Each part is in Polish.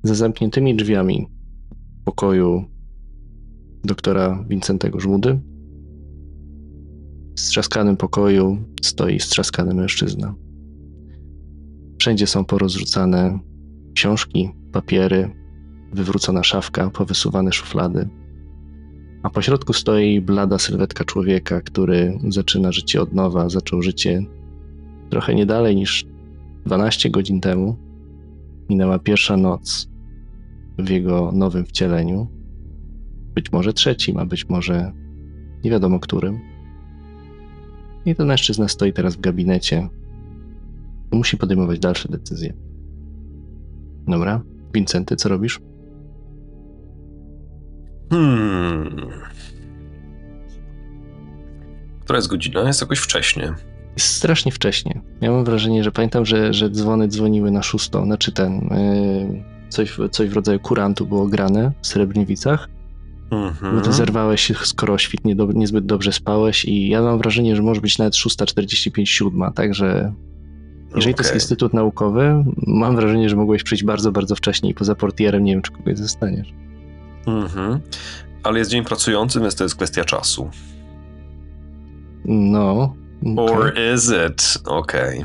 Za zamkniętymi drzwiami pokoju doktora Wincentego Żmudy w strzaskanym pokoju stoi strzaskany mężczyzna. Wszędzie są porozrzucane książki, papiery, wywrócona szafka, powysuwane szuflady. A po środku stoi blada sylwetka człowieka, który zaczyna życie od nowa, zaczął życie trochę nie dalej niż 12 godzin temu. Minęła pierwsza noc w jego nowym wcieleniu. Być może trzecim, a być może nie wiadomo którym. I ten mężczyzna stoi teraz w gabinecie. Musi podejmować dalsze decyzje. Dobra, Wincenty, co robisz? Która jest godzina? Jest jakoś wcześnie. Jest strasznie wcześnie. Miałem wrażenie, że pamiętam, że dzwony dzwoniły na 6. Znaczy coś w rodzaju kurantu było grane w Srebrniewicach. Bo ty zerwałeś się, skoro świt niezbyt dobrze spałeś i ja mam wrażenie, że może być nawet 6:45, 7, także jeżeli to jest instytut naukowy, mam wrażenie, że mogłeś przyjść bardzo, bardzo wcześnie i poza portierem nie wiem, czy kogoś zostaniesz. Ale jest dzień pracujący, więc to jest kwestia czasu. No. Okay. Or is it? Okej.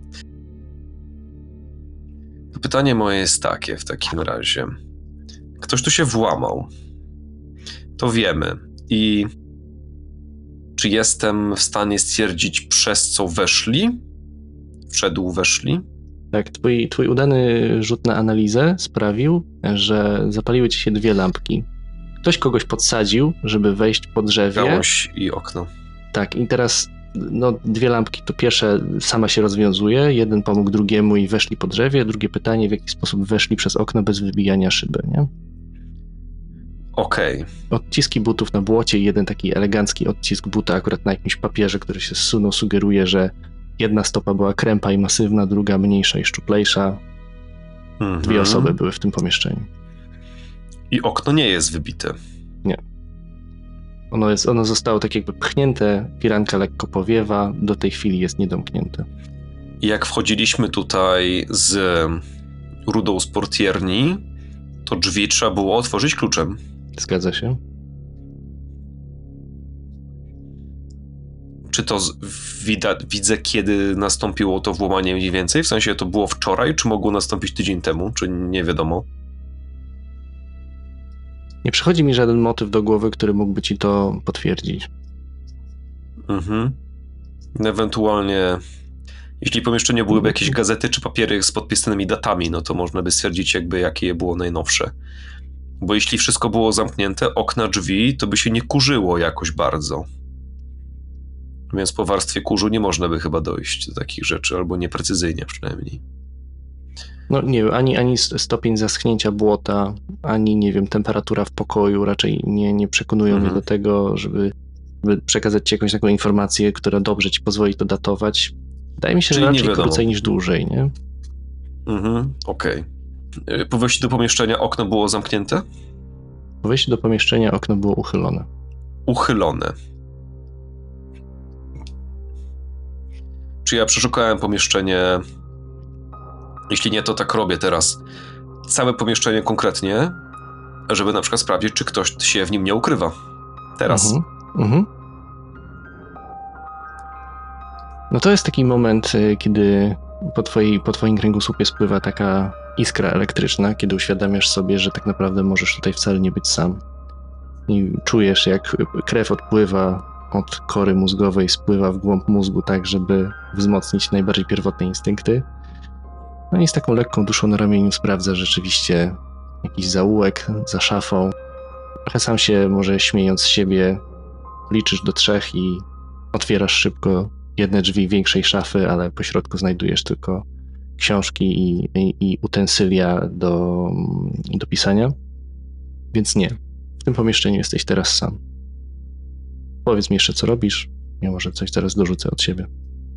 To pytanie moje jest takie w takim razie. Ktoś tu się włamał. To wiemy. I czy jestem w stanie stwierdzić, przez co weszli? Weszli? Tak, twój udany rzut na analizę sprawił, że zapaliły ci się 2 lampki. Ktoś kogoś podsadził, żeby wejść po drzewie. Gałąź i okno. Tak, i teraz 2 lampki, to pierwsze sama się rozwiązuje, jeden pomógł drugiemu i weszli po drzewie, drugie pytanie, w jaki sposób weszli przez okno bez wybijania szyby, nie? Okej. Odciski butów na błocie i jeden taki elegancki odcisk buta akurat na jakimś papierze, który się zsunął, sugeruje, że jedna stopa była krępa i masywna, druga mniejsza i szczuplejsza. 2 osoby były w tym pomieszczeniu. I okno nie jest wybite. Nie. Ono zostało tak jakby pchnięte, firanka lekko powiewa, do tej chwili jest niedomknięte. I jak wchodziliśmy tutaj z rudą z portierni, to drzwi trzeba było otworzyć kluczem. Zgadza się. Czy to widzę, kiedy nastąpiło to włamanie mniej więcej? W sensie to było wczoraj, czy mogło nastąpić tydzień temu, czy nie wiadomo? Nie przychodzi mi żaden motyw do głowy, który mógłby ci to potwierdzić. Ewentualnie, jeśli pomieszczenie byłyby jakieś gazety czy papiery z podpisanymi datami, no to można by stwierdzić jakie je było najnowsze. Bo jeśli wszystko było zamknięte, okna, drzwi, to by się nie kurzyło jakoś bardzo. Więc po warstwie kurzu nie można by chyba dojść do takich rzeczy, albo nieprecyzyjnie przynajmniej. No nie wiem, ani stopień zaschnięcia błota, ani nie wiem, temperatura w pokoju raczej nie przekonują mnie do tego, żeby przekazać ci jakąś taką informację, która dobrze ci pozwoli to datować. Wydaje mi się, że raczej krócej niż dłużej, nie? Okej. Po wejściu do pomieszczenia okno było zamknięte? Po wejściu do pomieszczenia okno było uchylone. Uchylone. Czy ja przeszukałem pomieszczenie? Jeśli nie, to tak robię teraz. Całe pomieszczenie konkretnie, żeby na przykład sprawdzić, czy ktoś się w nim nie ukrywa. Teraz. No to jest taki moment, kiedy po twoim kręgosłupie spływa taka iskra elektryczna, kiedy uświadamiasz sobie, że tak naprawdę możesz tutaj wcale nie być sam. I czujesz, jak krew odpływa od kory mózgowej, spływa w głąb mózgu tak, żeby wzmocnić najbardziej pierwotne instynkty. No i z taką lekką duszą na ramieniu sprawdza rzeczywiście jakiś zaułek za szafą. Trochę sam się, może śmiejąc z siebie, liczysz do 3 i otwierasz szybko jedne drzwi większej szafy, ale po środku znajdujesz tylko książki i utensylia do pisania. Więc nie, w tym pomieszczeniu jesteś teraz sam. Powiedz mi jeszcze, co robisz. Ja może coś teraz dorzucę od siebie.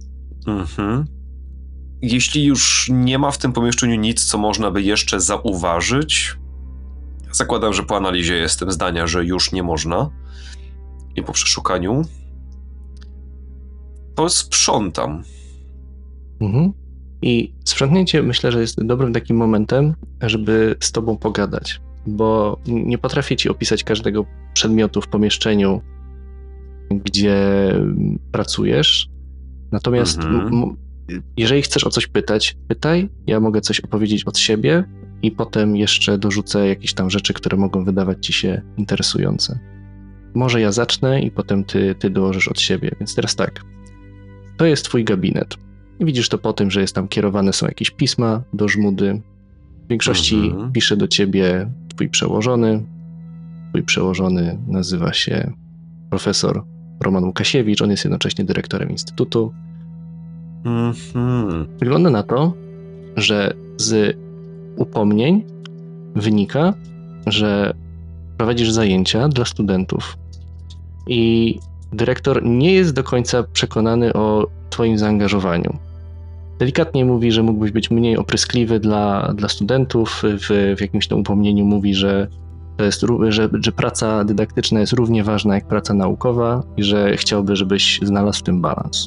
Jeśli już nie ma w tym pomieszczeniu nic, co można by jeszcze zauważyć, zakładam, że po analizie jestem zdania, że już nie można i po przeszukaniu, to sprzątam. I Sprzątnięcie myślę, że jest dobrym takim momentem, żeby z tobą pogadać, bo nie potrafię ci opisać każdego przedmiotu w pomieszczeniu, gdzie pracujesz. Natomiast jeżeli chcesz o coś pytać, pytaj. Ja mogę coś opowiedzieć od siebie i potem jeszcze dorzucę jakieś tam rzeczy, które mogą wydawać ci się interesujące. Może ja zacznę i potem ty dołożysz od siebie. Więc teraz tak. To jest twój gabinet. I widzisz to po tym, że jest tam kierowane są jakieś pisma do Żmudy. W większości pisze do ciebie twój przełożony. Twój przełożony nazywa się profesor Roman Łukasiewicz. On jest jednocześnie dyrektorem instytutu. Wygląda na to, że z upomnień wynika, że prowadzisz zajęcia dla studentów i dyrektor nie jest do końca przekonany o twoim zaangażowaniu. Delikatnie mówi, że mógłbyś być mniej opryskliwy dla studentów, w jakimś tam upomnieniu mówi, że to jest, że praca dydaktyczna jest równie ważna jak praca naukowa i że chciałby, żebyś znalazł w tym balans.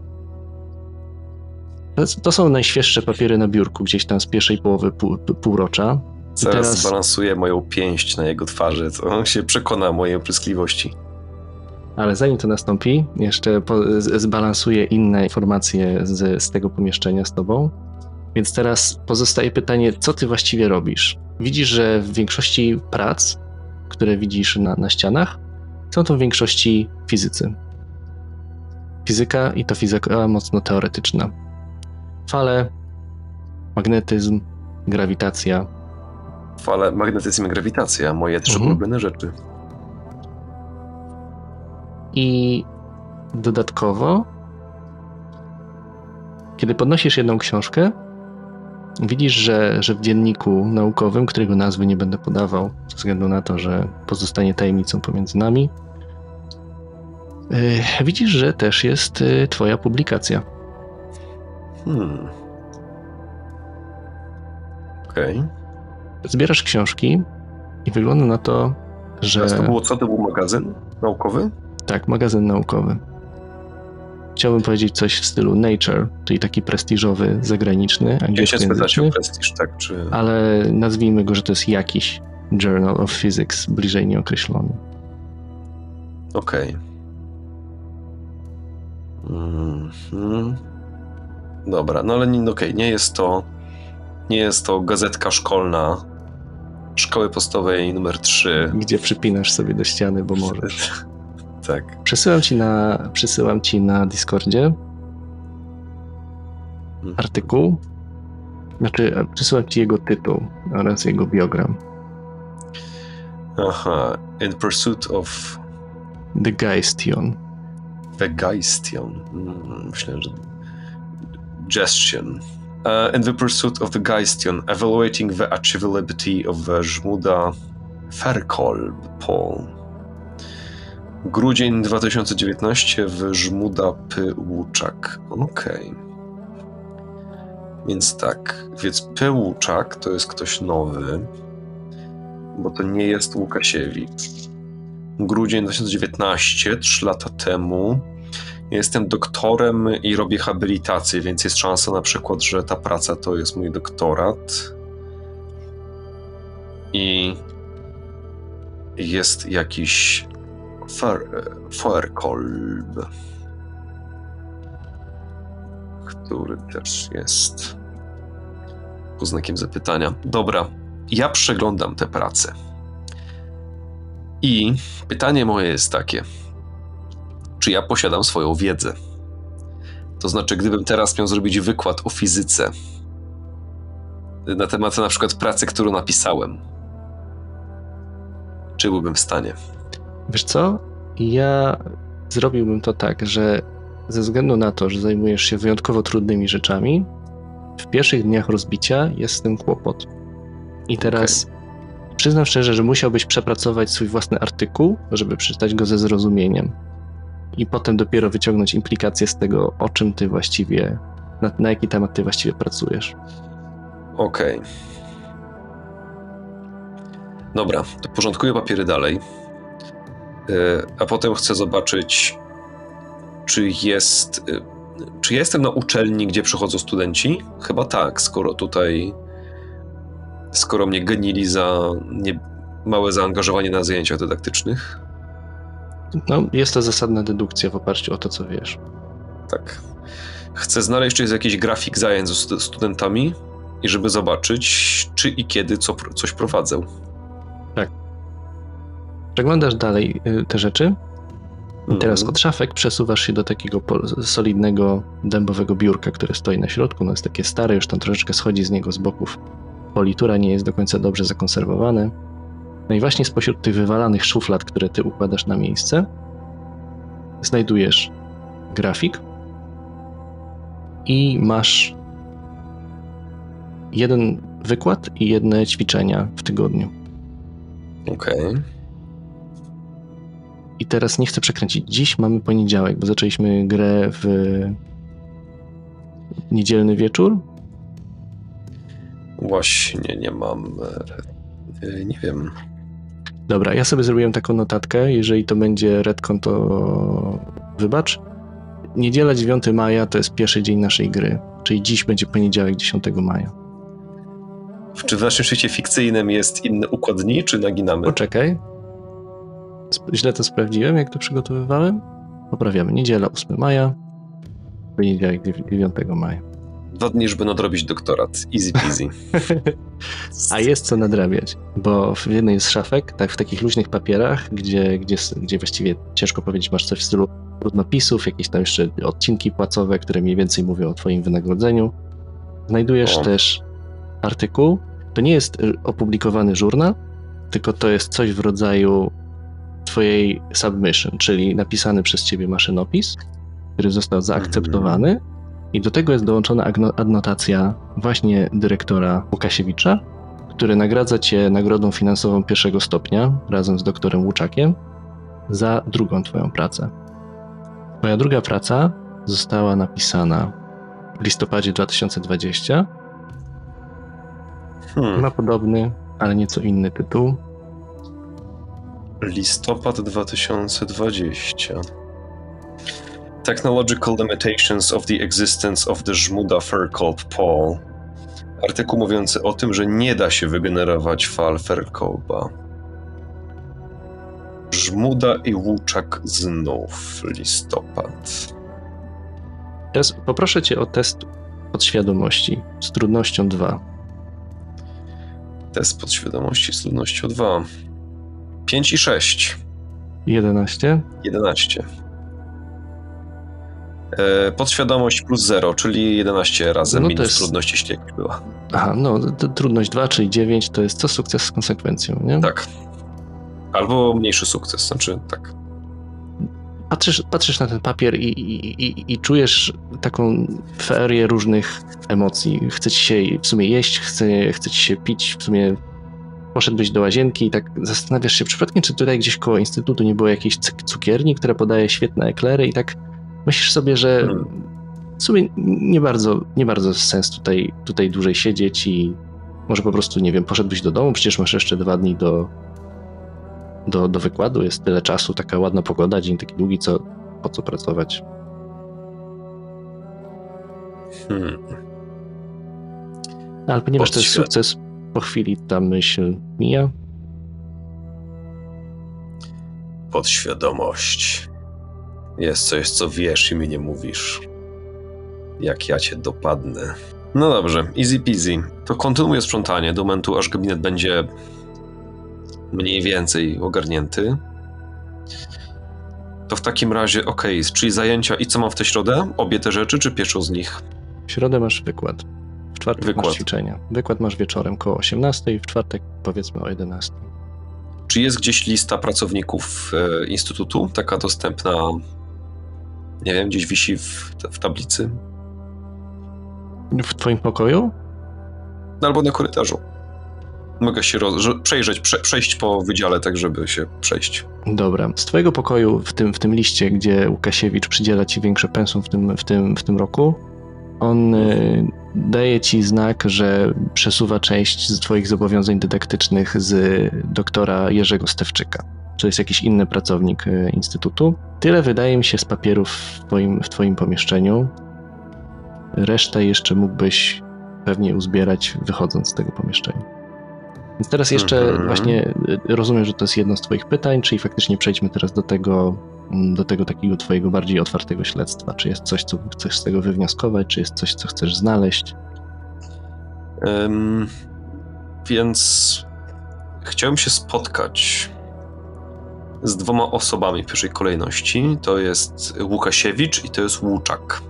To są najświeższe papiery na biurku, gdzieś tam z pierwszej połowy półrocza. Zaraz balansuję moją pięść na jego twarzy, to on się przekona o mojej opryskliwości. Ale zanim to nastąpi, jeszcze zbalansuję inne informacje z tego pomieszczenia z tobą. Więc teraz pozostaje pytanie, co ty właściwie robisz? Widzisz, że w większości prac, które widzisz na ścianach, są to w większości fizycy. Fizyka i to fizyka mocno teoretyczna. Fale, magnetyzm, grawitacja. Fale, magnetyzm i grawitacja, moje trzy ulubione rzeczy. I dodatkowo, kiedy podnosisz jedną książkę, widzisz, że w dzienniku naukowym, którego nazwy nie będę podawał, ze względu na to, że pozostanie tajemnicą pomiędzy nami, widzisz, że też jest twoja publikacja. Okej. Zbierasz książki i wygląda na to, że... Teraz to było co? To był magazyn naukowy? Tak, magazyn naukowy. Chciałbym powiedzieć coś w stylu Nature, czyli taki prestiżowy, zagraniczny, angielskojęzyczny. Ja się spytać o prestiż, tak? Czy... Ale nazwijmy go, że to jest jakiś Journal of Physics, bliżej nieokreślony. Okej. Dobra, no ale nie jest to gazetka szkolna szkoły podstawowej numer 3. Gdzie przypinasz sobie do ściany, bo możesz. Tak. Przesyłam ci na Discordzie artykuł. Znaczy, przesyłam ci jego tytuł oraz jego biogram. Aha. In Pursuit of... The Geistion. The Geistion. Myślałem, że... Gestion. In the Pursuit of the Geistion, evaluating the achievability of the Żmuda Ferkolb Paul. Grudzień 2019 w Żmuda Pyłuczak. Okej. Więc tak, więc Pyłuczak to jest ktoś nowy, bo to nie jest Łukasiewicz. Grudzień 2019, 3 lata temu. Jestem doktorem i robię habilitację, więc jest szansa na przykład, że ta praca to jest mój doktorat. I jest jakiś Ferkolb, który też jest pod znakiem zapytania. Dobra, ja przeglądam tę pracę. I pytanie moje jest takie. Czy ja posiadam swoją wiedzę? To znaczy, gdybym teraz miał zrobić wykład o fizyce na temat na przykład pracy, którą napisałem, czy byłbym w stanie? Wiesz co? Ja zrobiłbym to tak, że ze względu na to, że zajmujesz się wyjątkowo trudnymi rzeczami, w pierwszych dniach rozbicia jest z tym kłopot. I teraz przyznam szczerze, że musiałbyś przepracować swój własny artykuł, żeby przeczytać go ze zrozumieniem. I potem dopiero wyciągnąć implikacje z tego, o czym ty właściwie, na jaki temat ty właściwie pracujesz. Okej. Dobra, to porządkuję papiery dalej. A potem chcę zobaczyć, czy jest... Czy ja jestem na uczelni, gdzie przychodzą studenci? Chyba tak, skoro mnie genili za małe zaangażowanie na zajęciach dydaktycznych. No, jest to zasadna dedukcja w oparciu o to, co wiesz. Tak. Chcę znaleźć, czy jest jakiś grafik zajęć ze studentami i żeby zobaczyć, czy i kiedy coś prowadzę. Tak. Przeglądasz dalej te rzeczy i teraz od szafek przesuwasz się do takiego solidnego, dębowego biurka, które stoi na środku. No jest takie stare, już tam troszeczkę schodzi z niego z boków. Politura nie jest do końca dobrze zakonserwowane. No i właśnie spośród tych wywalanych szuflad, które ty układasz na miejsce, znajdujesz grafik i masz jeden wykład i jedne ćwiczenia w tygodniu. Okej. I teraz nie chcę przekręcić. Dziś mamy poniedziałek, bo zaczęliśmy grę w niedzielny wieczór. Właśnie, nie mam... Nie wiem. Dobra, ja sobie zrobiłem taką notatkę. Jeżeli to będzie retcon, to wybacz. Niedziela 9 maja to jest pierwszy dzień naszej gry. Czyli dziś będzie poniedziałek 10 maja. Czy w naszym świecie fikcyjnym jest inny układ dni, czy naginamy? Poczekaj. Źle to sprawdziłem, jak to przygotowywałem. Poprawiamy. Niedziela 8 maja, poniedziałek 9 maja. 2 dni, żeby nadrobić doktorat. Easy peasy. A jest co nadrabiać, bo w jednej z szafek, tak w takich luźnych papierach, gdzie właściwie ciężko powiedzieć, masz coś w stylu trudnopisów, jakieś tam jeszcze odcinki płacowe, które mniej więcej mówią o twoim wynagrodzeniu. Znajdujesz też artykuł. To nie jest opublikowany żurnal, tylko to jest coś w rodzaju twojej submission, czyli napisany przez ciebie maszynopis, który został zaakceptowany i do tego jest dołączona adnotacja właśnie dyrektora Łukasiewicza, który nagradza cię nagrodą finansową 1. stopnia razem z doktorem Łuczakiem za drugą twoją pracę. Twoja druga praca została napisana w listopadzie 2020. Ma podobny, ale nieco inny tytuł. Listopad 2020. Technological Limitations of the Existence of the Żmuda Fairkolb Pole. Artykuł mówiący o tym, że nie da się wygenerować fal Fairkolba. Żmuda i Łuczak znów. Listopad. Teraz poproszę cię o test podświadomości z trudnością 2. Test podświadomości z trudnością 2. 5 i 6. 11? 11. Podświadomość plus 0, czyli 11 razem minus jest... trudność, jeśli jakaś była. Aha, no trudność 2, czyli 9 to jest co sukces z konsekwencją, nie? Tak. Albo mniejszy sukces, znaczy tak. Patrzysz na ten papier i czujesz taką feerię różnych emocji. Chce ci się w sumie jeść, chce ci się pić, w sumie poszedłeś do łazienki i tak zastanawiasz się przypadkiem, czy tutaj gdzieś koło instytutu nie było jakiejś cukierni, która podaje świetne eklery i tak myślisz sobie, że w sumie nie bardzo sens tutaj dłużej siedzieć i może po prostu, nie wiem, poszedłbyś do domu, przecież masz jeszcze 2 dni do wykładu, jest tyle czasu, taka ładna pogoda, dzień taki długi, po co pracować? Ale ponieważ to jest sukces, po chwili ta myśl mija. Podświadomość. Jest coś, co wiesz i mi nie mówisz. Jak ja cię dopadnę. No dobrze, easy peasy. To kontynuuję sprzątanie do momentu, aż gabinet będzie mniej więcej ogarnięty. To w takim razie czyli zajęcia i co mam w tę środę? Obie te rzeczy, czy pierwszą z nich? W środę masz wykład. W czwartek masz ćwiczenia. Wykład masz wieczorem koło 18 i w czwartek powiedzmy o 11. Czy jest gdzieś lista pracowników instytutu? Taka dostępna, nie wiem, gdzieś wisi w tablicy? W twoim pokoju? Albo na korytarzu. Mogę się przejść po wydziale, tak żeby się przejść. Dobra. Z twojego pokoju w tym liście, gdzie Łukasiewicz przydziela ci większe pensum w tym roku, on daje ci znak, że przesuwa część z twoich zobowiązań dydaktycznych z doktora Jerzego Stewczyka. To jest jakiś inny pracownik instytutu. Tyle wydaje mi się z papierów w twoim pomieszczeniu. resztę jeszcze mógłbyś pewnie uzbierać, wychodząc z tego pomieszczenia. Więc teraz jeszcze właśnie rozumiem, że to jest jedno z twoich pytań, czyli faktycznie przejdźmy teraz do tego takiego twojego bardziej otwartego śledztwa. Czy jest coś, co chcesz z tego wywnioskować, czy jest coś, co chcesz znaleźć? Więc chciałem się spotkać z 2 osobami w pierwszej kolejności. To jest Łukasiewicz i to jest Łuczak.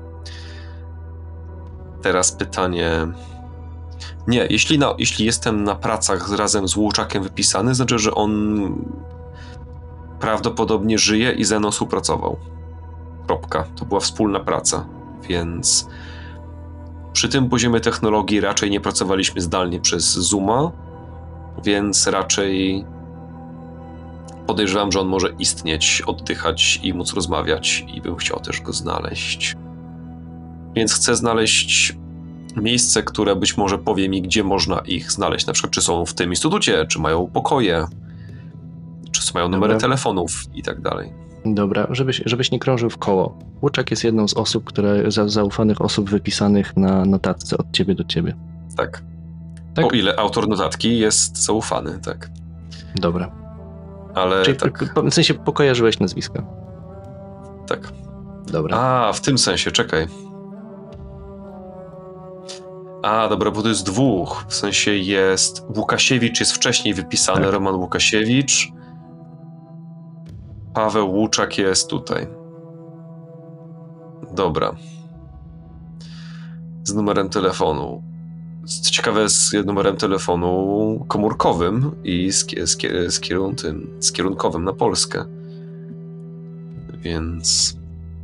Teraz pytanie... Nie, jeśli jestem na pracach razem z Łuczakiem wypisany, znaczy, że on prawdopodobnie żyje i ze mną współpracował. Kropka. To była wspólna praca, więc przy tym poziomie technologii raczej nie pracowaliśmy zdalnie przez Zooma, więc raczej podejrzewam, że on może istnieć, oddychać i móc rozmawiać i bym chciał też go znaleźć. Więc chcę znaleźć miejsce, które być może powie mi, gdzie można ich znaleźć. Na przykład, czy są w tym instytucie, czy mają pokoje, czy mają numery telefonów i tak dalej. Dobra, żebyś nie krążył w koło. Łuczak jest jedną z osób, zaufanych osób wypisanych na notatce od ciebie do ciebie. Tak. Tak? O ile autor notatki jest zaufany, tak. Dobra. Ale czyli tak. W sensie pokojarzyłeś nazwiska. Tak. Dobra. A, w tym sensie, czekaj. A, dobra, bo to jest 2. W sensie jest... Łukasiewicz jest wcześniej wypisany, tak. Roman Łukasiewicz. Paweł Łuczak jest tutaj. Dobra. Z numerem telefonu. Co ciekawe, z numerem telefonu komórkowym i z kierunkowym na Polskę. Więc...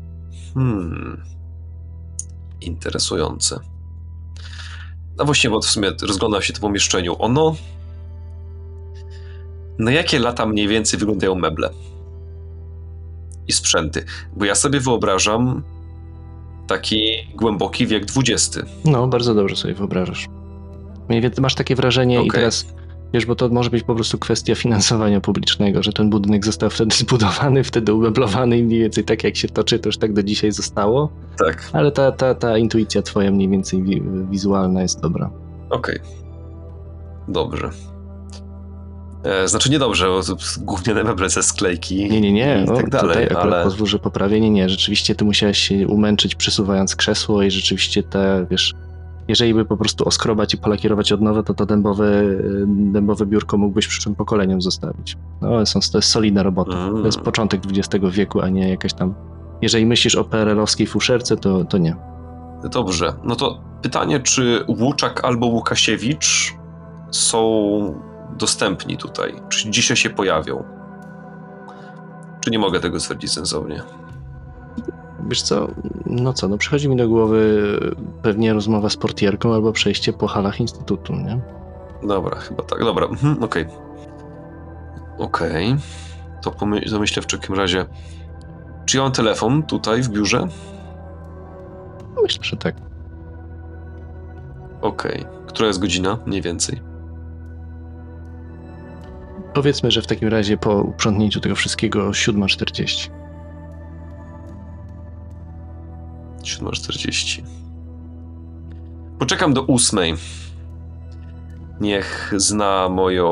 Interesujące. No właśnie, bo w sumie rozglądam się w pomieszczeniu. Ono... Na jakie lata mniej więcej wyglądają meble? I sprzęty? Bo ja sobie wyobrażam taki głęboki wiek XX. No, bardzo dobrze sobie wyobrażasz. Mniej więcej masz takie wrażenie i teraz, wiesz, bo to może być po prostu kwestia finansowania publicznego, że ten budynek został wtedy zbudowany, wtedy umeblowany i mniej więcej tak jak się toczy, to już tak do dzisiaj zostało. Tak. Ale ta intuicja twoja mniej więcej wizualna jest dobra. Okej. Dobrze. Znaczy niedobrze, bo to głównie meble ze sklejki nie. i tak dalej, ale... Pozwól, że poprawię. Nie. Rzeczywiście ty musiałeś się umęczyć przesuwając krzesło i rzeczywiście wiesz, jeżeli by po prostu oskrobać i polakierować od nowa, to dębowe biurko mógłbyś przyszłym pokoleniom zostawić. No, to jest solidna robota. To jest początek XX wieku, a nie jakaś tam... Jeżeli myślisz o PRL-owskiej fuszerce, to nie. Dobrze. No to pytanie, czy Łuczak albo Łukasiewicz są dostępni tutaj? Czy dzisiaj się pojawią? Czy nie mogę tego stwierdzić sensownie? Wiesz co? No przychodzi mi do głowy pewnie rozmowa z portierką albo przejście po halach instytutu, nie? Dobra, chyba tak. Dobra, okej. To myślę w takim razie. Czy ja mam telefon tutaj w biurze? Myślę, że tak. Okej. Która jest godzina? Mniej więcej. Powiedzmy, że w takim razie po uprzątnięciu tego wszystkiego 7:40. 7:40. Poczekam do 8:00. Niech zna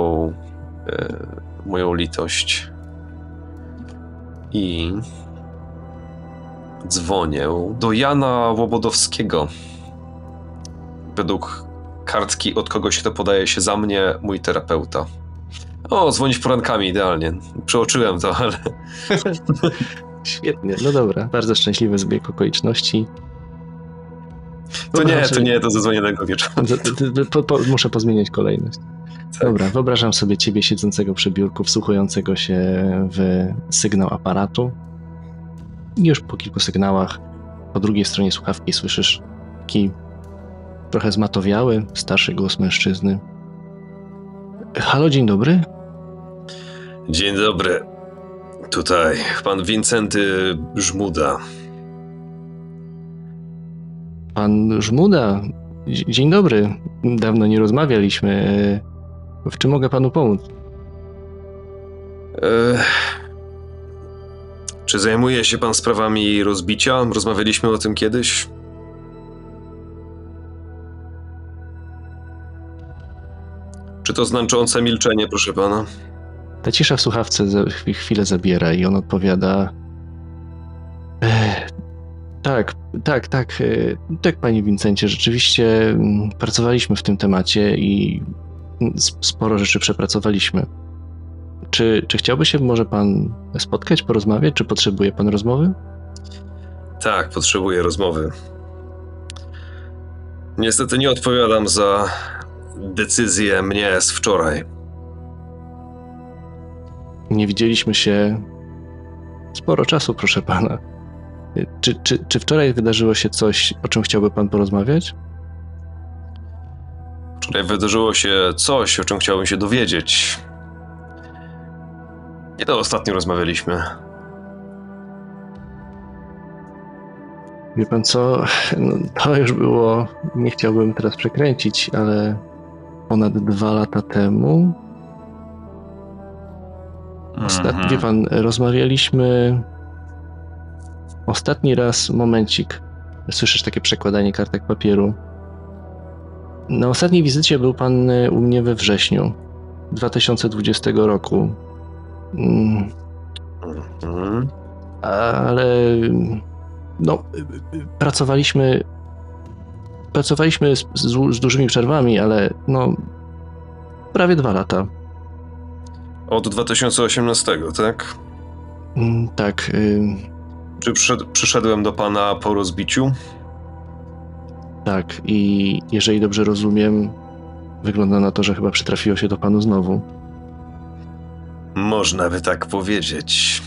moją litość. I dzwonię do Jana Łobodowskiego. Według kartki od kogoś, kto podaje się za mnie, mój terapeuta. O, dzwonić porankami, idealnie. Przeoczyłem to, ale... Świetnie, no dobra. Bardzo szczęśliwy zbieg okoliczności. To zadzwonionego wieczoru. Muszę pozmieniać kolejność. Tak. Dobra, wyobrażam sobie ciebie siedzącego przy biurku, wsłuchującego się w sygnał aparatu. I już po kilku sygnałach po drugiej stronie słuchawki słyszysz taki trochę zmatowiały, starszy głos mężczyzny. Halo, dzień dobry. Dzień dobry. Tutaj pan Wincenty Żmuda. Pan Żmuda? Dzień dobry. Dawno nie rozmawialiśmy. W czym mogę panu pomóc? Czy zajmuje się pan sprawami rozbicia? Rozmawialiśmy o tym kiedyś? Czy to znaczące milczenie, proszę pana? Ta cisza w słuchawce chwilę zabiera i on odpowiada: tak, panie Wincencie, rzeczywiście pracowaliśmy w tym temacie i sporo rzeczy przepracowaliśmy. Czy chciałby się może pan spotkać, porozmawiać? Czy potrzebuje pan rozmowy? Tak, potrzebuję rozmowy. Niestety nie odpowiadam za decyzję mnie z wczoraj. Nie widzieliśmy się sporo czasu, proszę pana. Czy wczoraj wydarzyło się coś, o czym chciałby pan porozmawiać? Wczoraj wydarzyło się coś, o czym chciałbym się dowiedzieć. Kiedy ostatnio rozmawialiśmy? Wie pan co, no, to już było, nie chciałbym teraz przekręcić, ale ponad 2 lata temu. Wie pan, rozmawialiśmy ostatni raz, momencik, słyszysz takie przekładanie kartek papieru. Na ostatniej wizycie był pan u mnie we wrześniu 2020 roku. Ale no, pracowaliśmy z dużymi przerwami, ale no prawie 2 lata. Od 2018, tak? Tak. Czy przyszedłem do pana po rozbiciu? Tak, i jeżeli dobrze rozumiem, wygląda na to, że chyba przytrafiło się to panu znowu. Można by tak powiedzieć.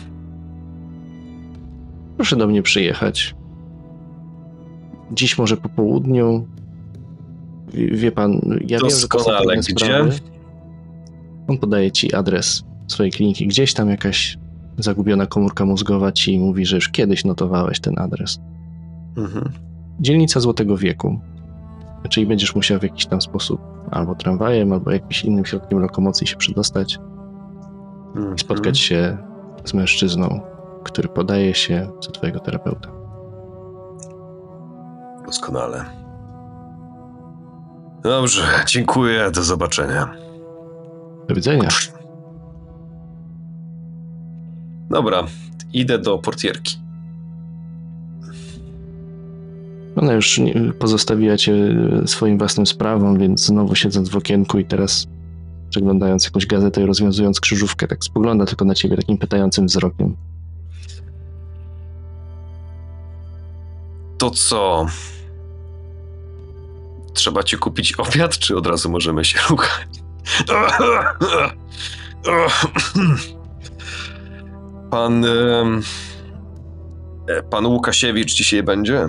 Proszę do mnie przyjechać. Dziś może po południu. Wie pan, ja wiem, że to są doskonale. Gdzie? On podaje ci adres swojej kliniki. Gdzieś tam jakaś zagubiona komórka mózgowa ci mówi, że już kiedyś notowałeś ten adres. Dzielnica Złotego Wieku. Czyli będziesz musiał w jakiś tam sposób albo tramwajem, albo jakimś innym środkiem lokomocji się przedostać i spotkać się z mężczyzną, który podaje się za twojego terapeuta. Doskonale. Dobrze, dziękuję, do zobaczenia. Do widzenia. Dobra, idę do portierki. Ona już pozostawiła cię swoim własnym sprawom, więc znowu siedząc w okienku i teraz przeglądając jakąś gazetę i rozwiązując krzyżówkę, tak spogląda tylko na ciebie takim pytającym wzrokiem. To co? Trzeba ci kupić obiad, czy od razu możemy się ruchać? Pan Łukasiewicz dzisiaj będzie?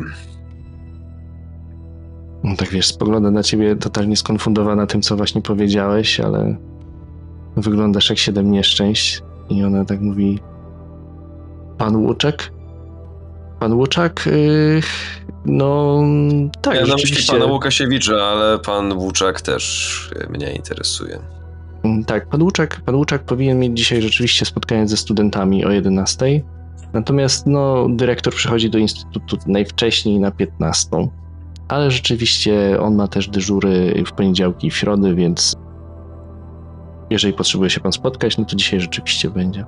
No tak wiesz, spogląda na ciebie totalnie skonfundowana tym, co właśnie powiedziałeś, ale wyglądasz jak 7 nieszczęść i ona tak mówi: Pan Łuczak? Pan Łuczak? No tak, ja rzeczywiście. na myśli pana Łukasiewicza, ale pan Łuczak też mnie interesuje. Tak, pan Łuczak powinien mieć dzisiaj rzeczywiście spotkanie ze studentami o 11:00. Natomiast no, dyrektor przychodzi do instytutu najwcześniej na 15:00. Ale rzeczywiście on ma też dyżury w poniedziałki i w środy, więc jeżeli potrzebuje się pan spotkać, no to dzisiaj rzeczywiście będzie.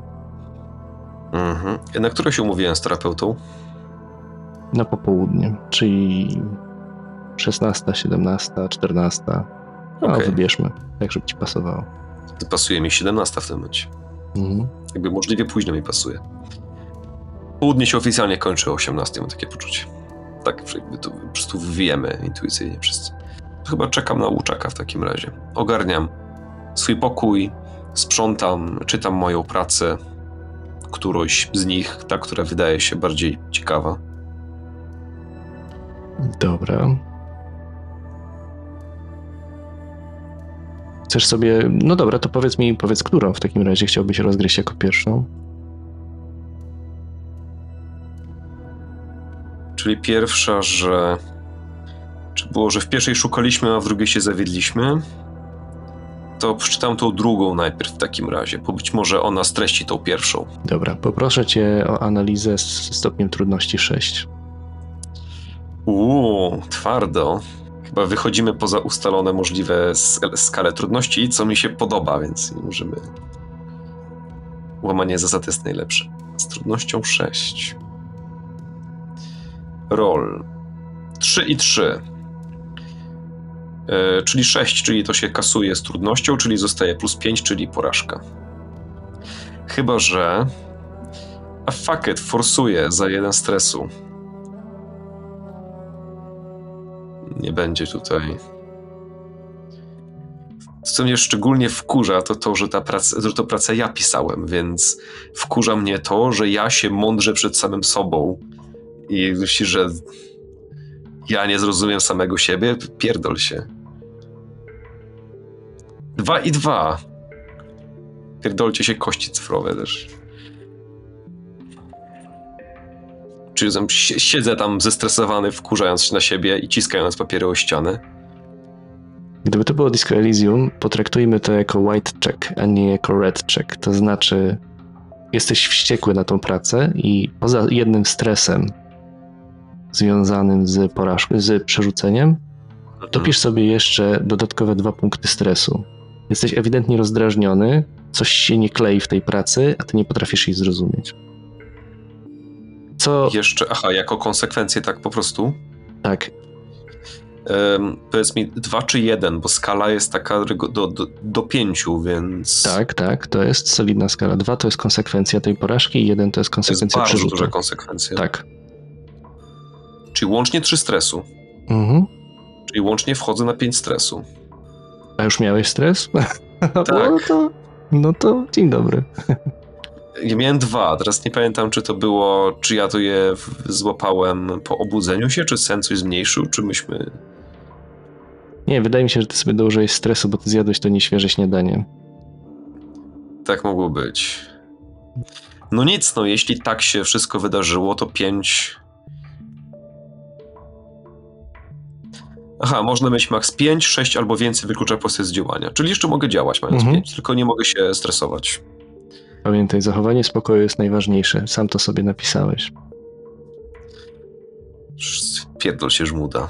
Na które się umówiłem z terapeutą? Na popołudnie, czyli 16, 17, 14. No, wybierzmy, tak żeby ci pasowało. To pasuje mi 17 w tym momencie. Jakby możliwie późno mi pasuje. Południe się oficjalnie kończy o 18, mam takie poczucie. Tak, jakby to po prostu wiemy intuicyjnie wszyscy. Chyba czekam na Łuczaka w takim razie. Ogarniam swój pokój, sprzątam, czytam moją pracę, którąś z nich, ta, która wydaje się bardziej ciekawa. Dobra. Chcesz sobie... No dobra, to powiedz którą w takim razie chciałbyś rozgryźć jako pierwszą? Czyli pierwsza, że... Czy było, że w pierwszej szukaliśmy, a w drugiej się zawiedliśmy? To przeczytam tą drugą najpierw w takim razie, bo być może ona streści tą pierwszą. Dobra, poproszę cię o analizę z stopniem trudności 6. Twardo. Chyba wychodzimy poza ustalone możliwe skale trudności, co mi się podoba, więc nie możemy... Łamanie zasad jest najlepsze. Z trudnością 6. Roll. 3 i 3. Czyli 6, czyli to się kasuje z trudnością, czyli zostaje plus 5, czyli porażka. Chyba że... A fuck it, forsuje za 1 stresu. Nie będzie tutaj... Co mnie szczególnie wkurza, to że to pracę ja pisałem, więc wkurza mnie to, że ja się mądrzę przed samym sobą i myślisz, że ja nie zrozumiem samego siebie? Pierdol się. 2 i 2. Pierdolcie się kości cyfrowe też. Czyli siedzę tam zestresowany, wkurzając się na siebie i ciskając papiery o ścianę. Gdyby to było Disco Elysium, potraktujmy to jako white check, a nie jako red check. To znaczy, jesteś wściekły na tą pracę i poza jednym stresem związanym z przerzuceniem, dopisz sobie jeszcze dodatkowe 2 punkty stresu. Jesteś ewidentnie rozdrażniony, coś się nie klei w tej pracy, a ty nie potrafisz jej zrozumieć. Co... Jeszcze, jako konsekwencję tak po prostu? Tak. Powiedz mi 2 czy 1, bo skala jest taka do 5, więc... Tak, to jest solidna skala. 2 to jest konsekwencja tej porażki i 1 to jest konsekwencja przerzutu. To jest bardzo duża konsekwencja. Tak. Czyli łącznie 3 stresu. Mhm. Czyli łącznie wchodzę na 5 stresu. A już miałeś stres? Tak. No to dzień dobry. Ja miałem 2, teraz nie pamiętam, czy ja to je złapałem po obudzeniu się, czy sen coś zmniejszył, czy myśmy... Nie, wydaje mi się, że ty sobie dołożyłeś stresu, bo ty zjadłeś to nieświeże śniadanie. Tak mogło być. No nic, jeśli tak się wszystko wydarzyło, to 5... można mieć max 5, 6 albo więcej wyklucza postać z działania. Czyli jeszcze mogę działać mając 5, tylko nie mogę się stresować. Pamiętaj, zachowanie spokoju jest najważniejsze. Sam to sobie napisałeś. Pierdol się żmuda.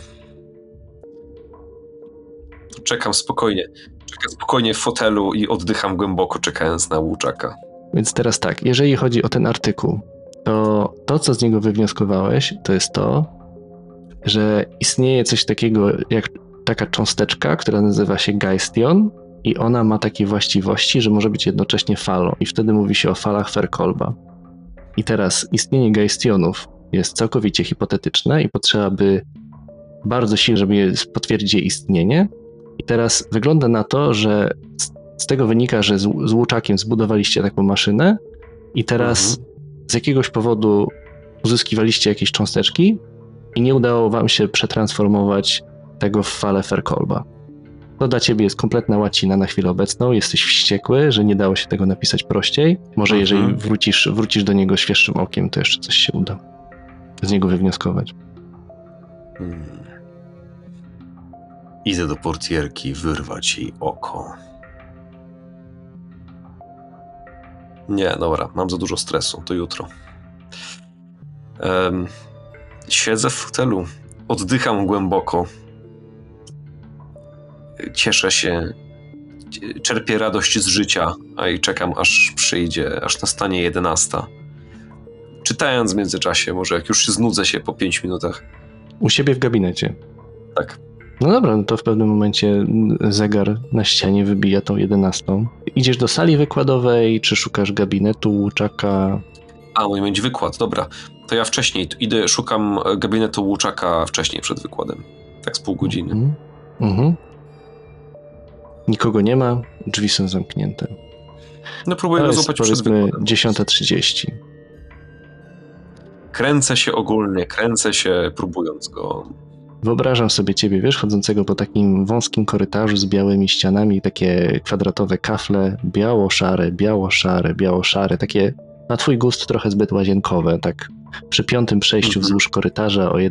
Czekam spokojnie w fotelu i oddycham głęboko, czekając na Łuczaka. Więc teraz tak, jeżeli chodzi o ten artykuł, to co z niego wywnioskowałeś, to jest to, że istnieje coś takiego jak taka cząsteczka, która nazywa się Geistion i ona ma takie właściwości, że może być jednocześnie falą i wtedy mówi się o falach Ferkolba. I teraz istnienie Geistionów jest całkowicie hipotetyczne i potrzeba by bardzo silnie, żeby potwierdzić jej istnienie. I teraz wygląda na to, że z tego wynika, że z Łuczakiem zbudowaliście taką maszynę i teraz z jakiegoś powodu uzyskiwaliście jakieś cząsteczki i nie udało wam się przetransformować tego w falę Ferkolba. To dla ciebie jest kompletna łacina na chwilę obecną, jesteś wściekły, że nie dało się tego napisać prościej. Może jeżeli wrócisz do niego świeższym okiem, to jeszcze coś się uda z niego wywnioskować. Idę do portierki, wyrwać jej oko. Nie, dobra, mam za dużo stresu, to jutro. Siedzę w fotelu, oddycham głęboko. Cieszę się, czerpię radość z życia, i czekam aż nastanie 11. Czytając w międzyczasie, może jak już znudzę się po 5 minutach. U siebie w gabinecie? Tak. No dobra, no to w pewnym momencie zegar na ścianie wybija tą 11. Idziesz do sali wykładowej, czy szukasz gabinetu Łuczaka? Mój będzie wykład, dobra. To ja wcześniej szukam gabinetu Łuczaka wcześniej przed wykładem. Tak z pół godziny. Nikogo nie ma, drzwi są zamknięte. No próbuję go złapać przed wykładem. 10:30. Kręcę się, próbując go. Wyobrażam sobie ciebie, wiesz, chodzącego po takim wąskim korytarzu z białymi ścianami, takie kwadratowe kafle, biało-szare, takie na twój gust trochę zbyt łazienkowe, tak przy 5. przejściu wzdłuż korytarza o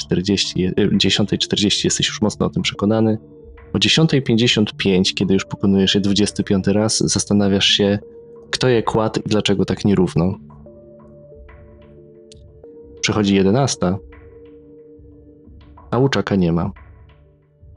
10:40 jesteś już mocno o tym przekonany. O 10:55, kiedy już pokonujesz je 25 raz, zastanawiasz się, kto je kładł i dlaczego tak nierówno. Przychodzi 11, a Łuczaka nie ma.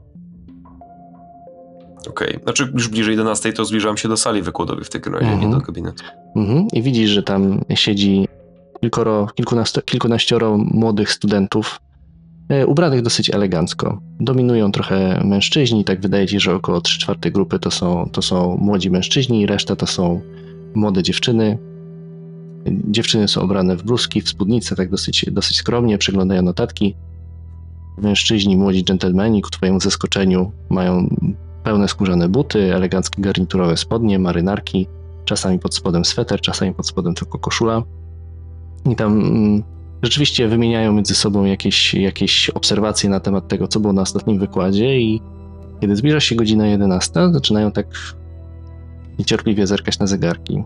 Okej. Znaczy już bliżej 11 to zbliżam się do sali wykładowej w takim razie, nie do gabinetu. I widzisz, że tam siedzi kilkunaścioro młodych studentów, ubranych dosyć elegancko. Dominują trochę mężczyźni, tak wydaje ci, że około 3/4 grupy to są młodzi mężczyźni, reszta to są młode dziewczyny. Dziewczyny są ubrane w bluzki, w spódnice, tak dosyć skromnie, przeglądają notatki. Mężczyźni, młodzi dżentelmeni, ku twojemu zaskoczeniu, mają pełne skórzane buty, eleganckie garniturowe spodnie, marynarki, czasami pod spodem sweter, czasami pod spodem tylko koszula. I tam rzeczywiście wymieniają między sobą jakieś obserwacje na temat tego, co było na ostatnim wykładzie, i kiedy zbliża się godzina 11, zaczynają tak niecierpliwie zerkać na zegarki.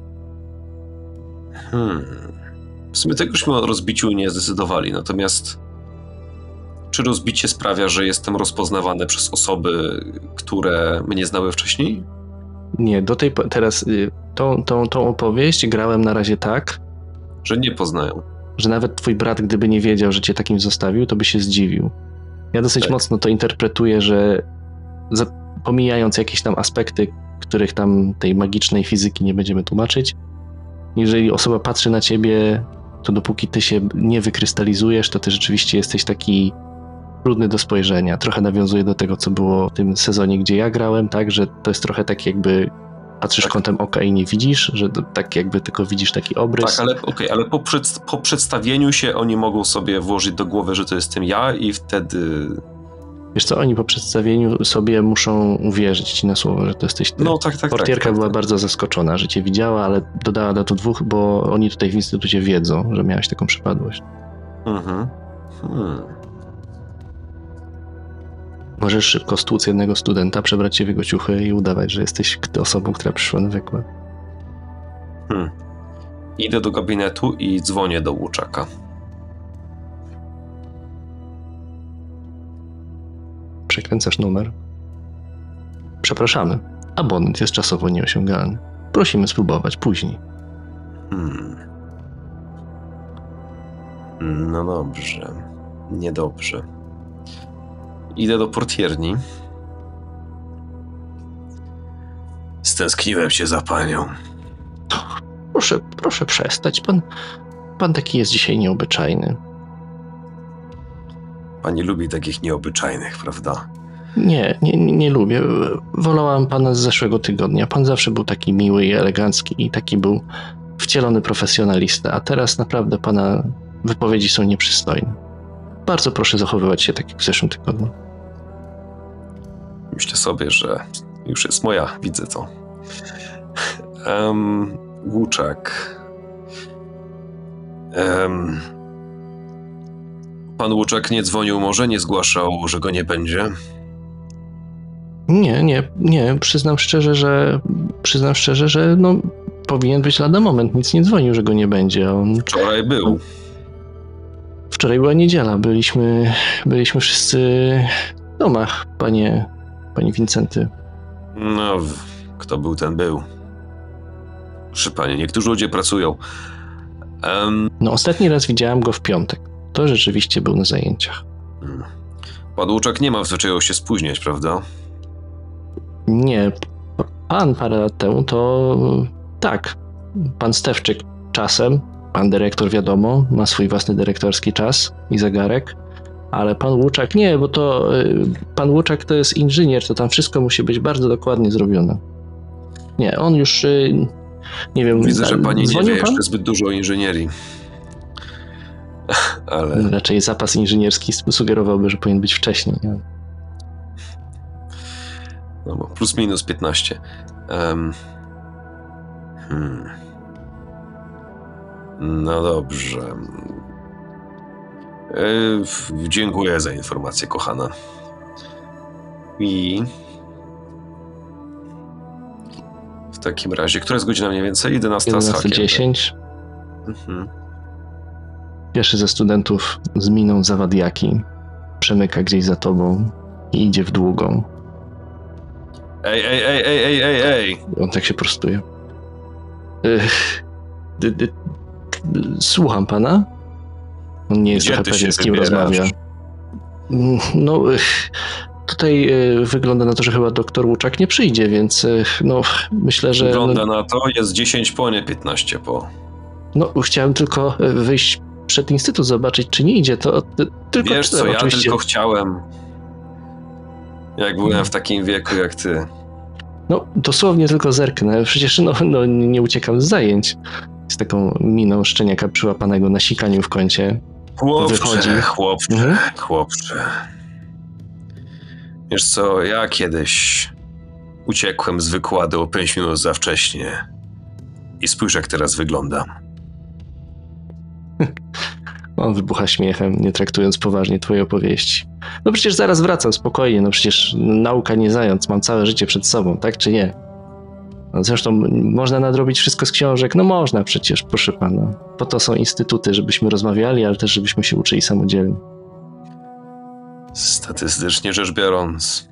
W sumie tegośmy o rozbiciu nie zdecydowali, natomiast czy rozbicie sprawia, że jestem rozpoznawany przez osoby, które mnie znały wcześniej? Nie, teraz tą opowieść grałem na razie tak, że nie poznają. Że nawet twój brat, gdyby nie wiedział, że cię takim zostawił, to by się zdziwił. Ja dosyć mocno to interpretuję, że pomijając jakieś tam aspekty, których tam tej magicznej fizyki nie będziemy tłumaczyć, jeżeli osoba patrzy na ciebie, to dopóki ty się nie wykrystalizujesz, to ty rzeczywiście jesteś taki trudny do spojrzenia. Trochę nawiązuje do tego, co było w tym sezonie, gdzie ja grałem, tak, że to jest trochę tak jakby patrzysz kątem oka i nie widzisz, że tak jakby tylko widzisz taki obrys. Tak, ale po przedstawieniu się oni mogą sobie włożyć do głowy, że to jestem ja, i wtedy... Wiesz co, oni po przedstawieniu sobie muszą uwierzyć ci na słowo, że to jesteś ty. No tak. Portierka była bardzo zaskoczona, że cię widziała, ale dodała do to 2, bo oni tutaj w instytucie wiedzą, że miałeś taką przypadłość. Możesz szybko stłuc jednego studenta, przebrać się w jego ciuchy i udawać, że jesteś osobą, która przyszła na wykład. Idę do gabinetu i dzwonię do Łuczaka. Przekręcasz numer. Przepraszamy, abonent jest czasowo nieosiągalny. Prosimy spróbować później. No dobrze. Niedobrze. Idę do portierni. Stęskniłem się za panią. Proszę przestać. Pan taki jest dzisiaj nieobyczajny. Pani lubi takich nieobyczajnych, prawda? Nie lubię. Wolałam pana z zeszłego tygodnia. Pan zawsze był taki miły i elegancki i taki był wcielony profesjonalista, a teraz naprawdę pana wypowiedzi są nieprzystojne. Bardzo proszę zachowywać się tak jak w zeszłym tygodniu. Myślę sobie, że już jest moja, widzę to. Łuczak. Pan Łuczak nie dzwonił może? Nie zgłaszał, że go nie będzie? Nie. Przyznam szczerze, że no, powinien być lada moment. Nic nie dzwonił, że go nie będzie. Wczoraj był. Wczoraj była niedziela. Byliśmy wszyscy w domach, panie Wincenty. No, kto był, ten był. Proszę panie, niektórzy ludzie pracują. No, ostatni raz widziałam go w piątek. To rzeczywiście był na zajęciach. Pan Łuczak nie ma w zwyczaju się spóźniać, prawda? Nie. Pan parę lat temu to tak. Pan Stewczyk czasem, pan dyrektor wiadomo, ma swój własny dyrektorski czas i zegarek, ale pan Łuczak nie, bo to pan Łuczak to jest inżynier, to tam wszystko musi być bardzo dokładnie zrobione. Nie, on już nie wiem... Widzę, że pani nie wie jeszcze zbyt dużo o inżynierii. Ale... Raczej zapas inżynierski sugerowałby, że powinien być wcześniej. Nie? No bo plus minus 15. No dobrze. Dziękuję za informację, kochana. I w takim razie, która jest godzina mniej więcej? 11:10. Pierwszy ze studentów z miną zawadiaki przemyka gdzieś za tobą i idzie w długą. Ej! On tak się prostuje. Słucham pana? On nie jest trochę pewien, z kim rozmawia. No, tutaj wygląda na to, że chyba doktor Łuczak nie przyjdzie, więc no myślę, że... Wygląda na to, jest 10 po, nie 15 po. No, chciałem tylko wyjść przed instytut, zobaczyć, czy nie idzie, to tylko... Wiesz co, ja oczywiście... tylko chciałem, jak byłem w takim wieku jak ty. No, dosłownie tylko zerknę, przecież no, nie uciekam z zajęć. Z taką miną szczeniaka przyłapanego na sikaniu w kącie. Chłopcze. Wiesz co, ja kiedyś uciekłem z wykładu o 5 minut za wcześnie. I spójrz, jak teraz wyglądam. On wybucha śmiechem, nie traktując poważnie twojej opowieści. No przecież zaraz wracam, spokojnie, no przecież nauka nie zając, mam całe życie przed sobą, tak czy nie? No zresztą można nadrobić wszystko z książek, no można przecież, proszę pana. Po to są instytuty, żebyśmy rozmawiali, ale też żebyśmy się uczyli samodzielnie. Statystycznie rzecz biorąc.